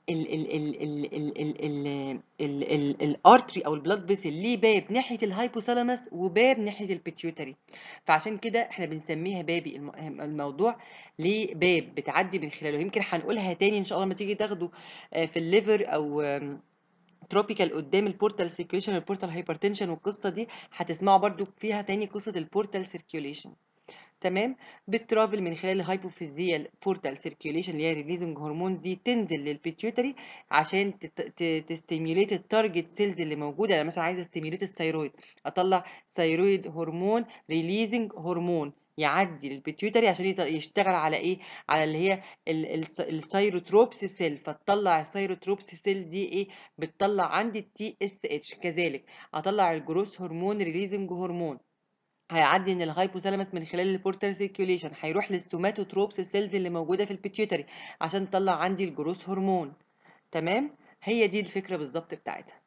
الارتري او البلاد فيسل ليه باب ناحيه الهايبوثالاموس وباب ناحيه البيتيوتري، فعشان كده احنا بنسميها بابي. الموضوع ليه باب بتعدي من خلاله. يمكن هنقولها تاني ان شاء الله لما تيجي تاخدوا في الليفر او تروبيكال قدام البورتال سيركيوليشن البورتال هايبرتنشن، والقصه دي هتسمعوا برضو فيها تاني قصه البورتال سيركيوليشن. تمام. بترافل من خلال الهايبوفيزيال بورتال سيركيوليشن اللي هي ريليزنج هرمونز دي، تنزل للبيتيوتري عشان تستيميوليت التارجت سيلز اللي موجوده. انا مثلا عايزه استيميوليت الثيرويد، اطلع ثيرويد هرمون ريليزنج هرمون يعدي للبيتيوتري عشان يشتغل على ايه؟ على اللي هي الثيروتروبس سيل، فتطلع الثيروتروبس سيل دي ايه؟ بتطلع عندي التي اس اتش. كذلك اطلع الجروث هرمون ريليزنج هرمون، هيعدي من الهايبوثالاموس من خلال البورتال سيركيوليشن، هيروح للسوماتوتروبس سيلز اللي موجوده في البيتيوتري عشان تطلع عندي الجروث هرمون. تمام. هي دي الفكره بالظبط بتاعتها.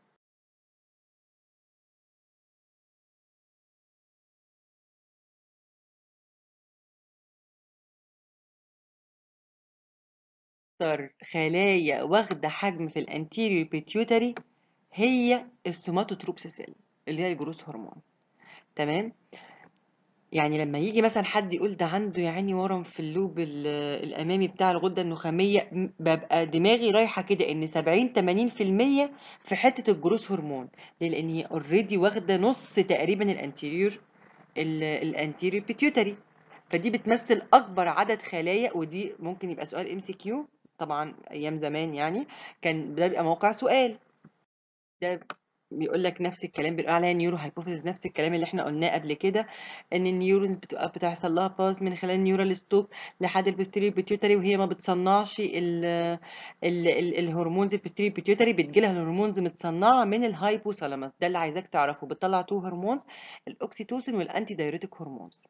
اكتر خلايا واخده حجم في الانتيريور بيتيوتري هي السوماتوتروبس سيل اللي هي الجروث هرمون. تمام. يعني لما يجي مثلا حد يقول ده عنده يعني ورم في اللوب الامامي بتاع الغده النخاميه، ببقى دماغي رايحه كده ان 70 80% في حته الجروث هرمون. ليه؟ لان هي اوريدي واخده نص تقريبا الانتيريور بيتيوتري، فدي بتمثل اكبر عدد خلايا. ودي ممكن يبقى سؤال ام سي كيو طبعا ايام زمان، يعني كان ده بيبقى موقع سؤال. ده بيقول لك نفس الكلام، بيقول عليها نيورو هايبوثيسيس، نفس الكلام اللي احنا قلناه قبل كده، ان النيورونز بتبقى بتحصل لها باس من خلال نيورال ستوك لحد البوستيريور بيتيوتري، وهي ما بتصنعش الهرمونز. البوستيريور بيتيوتري بتجي لها الهرمونز متصنعه من الهايبوثالاموس، ده اللي عايزاك تعرفه. بتطلع تو هرمونز، الاوكسيتوسين والانتي دايوريتيك هرمونز.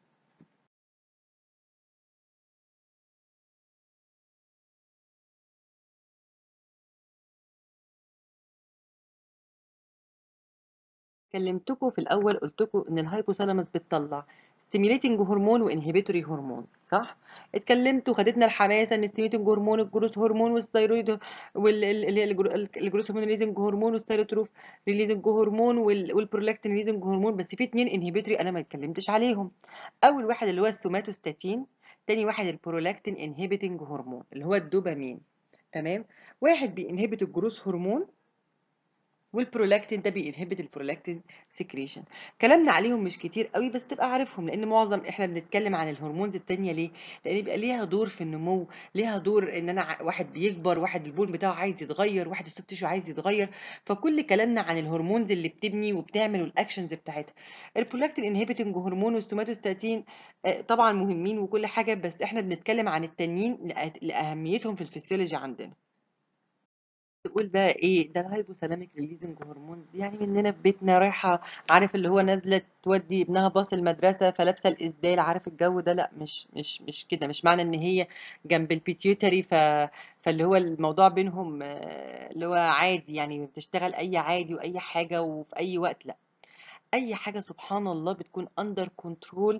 كلمتكم في الاول قلت لكم ان الهايبوثالاموس بتطلع ستيميوليتنج هرمون وانهبيتوري هرمونز، صح؟ اتكلمت وخدتنا الحماسه ان ستيميوليتنج هرمون الجروث هرمون والثيرويد اللي هي الجروث هرمون ريليزنج هرمون والثيروتروف ريليزنج هرمون والبرولاكتين ريليزنج هرمون. بس في اتنين انهبيتوري انا ما اتكلمتش عليهم. اول واحد اللي هو السوماتوستاتين، تاني واحد البرولاكتين انهبيتنج هرمون اللي هو الدوبامين. تمام. واحد بينهبت الجروث هرمون، والبرولاكتين ده بينهبت البرولاكتين سكريشن. كلامنا عليهم مش كتير قوي، بس تبقى عارفهم، لان معظم احنا بنتكلم عن الهرمونز التانية ليه؟ لان بيبقى ليها دور في النمو، ليها دور ان انا واحد بيكبر، واحد البول بتاعه عايز يتغير، واحد السوفت تيشو عايز يتغير. فكل كلامنا عن الهرمونز اللي بتبني وبتعمل والاكشنز بتاعتها. البرولاكتين انهبيتنج هرمون والسوماتوستاتين طبعا مهمين وكل حاجة، بس احنا بنتكلم عن التانيين لأهميتهم في الفسيولوجي عندنا. تقول بقى ايه ده الهايبوثالاميك ريليزنج هرمونز دي؟ يعني مننا في بيتنا رايحه، عارف اللي هو نازله تودي ابنها باص المدرسه فلابسه الاسدال، عارف الجو ده؟ لا، مش كده. مش معنى ان هي جنب البيتيوتري فاللي هو الموضوع بينهم اللي هو عادي، يعني بتشتغل اي عادي واي حاجه وفي اي وقت. لا، اي حاجه سبحان الله بتكون اندر كنترول،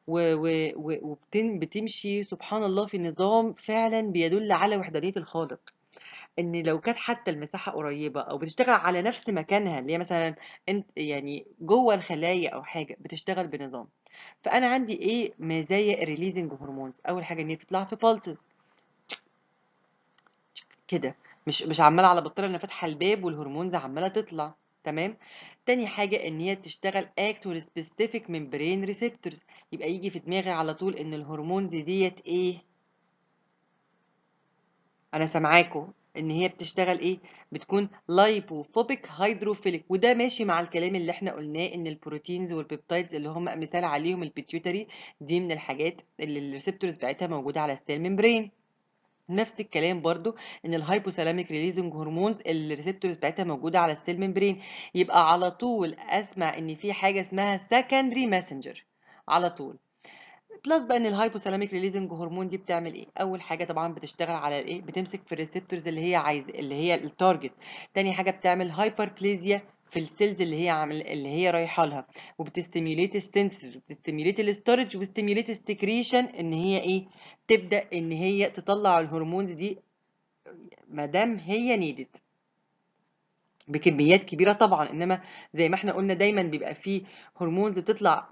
وبتمشي سبحان الله في نظام فعلا بيدل على وحدانيه الخالق. ان لو كانت حتى المساحه قريبه او بتشتغل على نفس مكانها، اللي هي مثلا انت يعني جوه الخلايا او حاجه بتشتغل بنظام. فانا عندي ايه مزايا الريليزنج هرمونز؟ اول حاجه ان هي بتطلع في بالسز كده، مش عماله على بطال انا فاتحه الباب والهرمونز عماله تطلع. تمام. تاني حاجه ان هي تشتغل اكتور سبيسيفيك من برين ريسبتورز، يبقى يجي في دماغي على طول ان الهرمونز ديت ايه. انا سامعاكو ان هي بتشتغل ايه، بتكون لايبوفوبيك هيدروفيليك، وده ماشي مع الكلام اللي احنا قلناه ان البروتينز والبيبتايدز اللي هم مثال عليهم البيتيوتري دي من الحاجات اللي الريسبتورز بتاعتها موجوده على السيل ممبرين. نفس الكلام برضو ان الهايبوثالاميك ريليزنج هرمونز الريسبتورز بتاعتها موجوده على السيل ممبرين. يبقى على طول اسمع ان في حاجه اسمها سكندري ماسنجر على طول. بلس بقى ان الهايبوثالاميك ريليزنج هرمون دي بتعمل ايه؟ اول حاجه طبعا بتشتغل على الايه، بتمسك في الريسبتورز اللي هي عايزه، اللي هي التارجت. تاني حاجه بتعمل هايبربليزيا في السيلز اللي هي اللي هي رايحه لها، وبتستيميوليت السنسز وبتستيميوليت الاستورج وبتستيميوليت السكريشن، ان هي ايه، تبدا ان هي تطلع الهرمونز دي ما دام هي نيدد بكميات كبيره طبعا. انما زي ما احنا قلنا دايما بيبقى فيه هرمونز بتطلع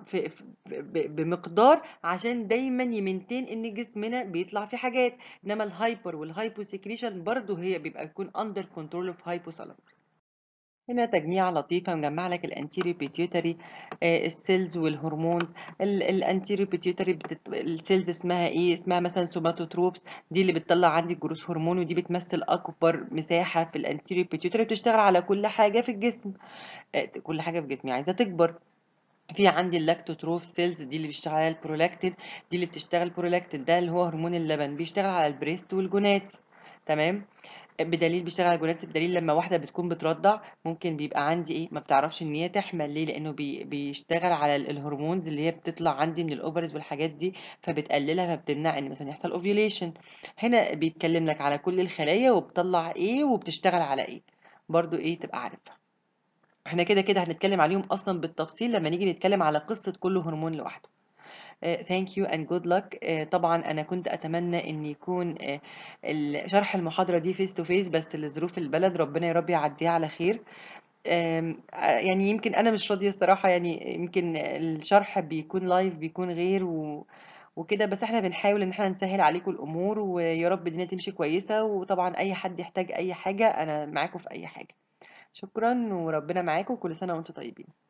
بمقدار عشان دايما يمنتين ان جسمنا بيطلع فيه حاجات. انما الهايبر والهايبو سكريشن برضو هي بيبقى يكون اندر كنترول اوف هايبوثالاموس. هنا تجميعة لطيفة مجمع لك الانتيريو بيتيوتري السيلز والهرمونز. الانتيريو بيتيوتري السيلز اسمها ايه؟ اسمها مثلا سوماتوتروبس، دي اللي بتطلع عندي الجروث هرمون، ودي بتمثل اكبر مساحة في الانتيريو بيتيوتري، بتشتغل على كل حاجة في الجسم. كل حاجة في جسمي عايزة تكبر. في عندي اللاكتوتروف سيلز دي اللي بيشتغل على البرولاكتين، دي اللي بتشتغل برولاكتين ده اللي هو هرمون اللبن، بيشتغل على البريست والجوناتس. تمام. بدليل بيشتغل على الجوناتس، بدليل لما واحده بتكون بترضع ممكن بيبقى عندي ايه، ما بتعرفش ان هي تحمل. ليه؟ لانه بيشتغل على الهرمونز اللي هي بتطلع عندي من الاوفرز والحاجات دي، فبتقللها، فبتمنع ان مثلا يحصل اوفيوليشن. هنا بيتكلم لك على كل الخلايا وبتطلع ايه وبتشتغل على ايه، برضو ايه تبقى عارفها. احنا كده كده هنتكلم عليهم اصلا بالتفصيل لما نيجي نتكلم على قصة كل هرمون لوحده. thank you and good luck. طبعا انا كنت اتمنى ان يكون شرح المحاضرة دي فيس تو فيس، بس لظروف البلد ربنا يا رب يعديها على خير. يعني يمكن انا مش راضية الصراحة، يعني يمكن الشرح بيكون لايف بيكون غير وكده، بس احنا بنحاول ان احنا نسهل عليكم الامور، ويا رب الدنيا تمشي كويسة. وطبعا اي حد يحتاج اي حاجة انا معاكم في اي حاجة. شكرا وربنا معاكم، وكل سنة وانتم طيبين.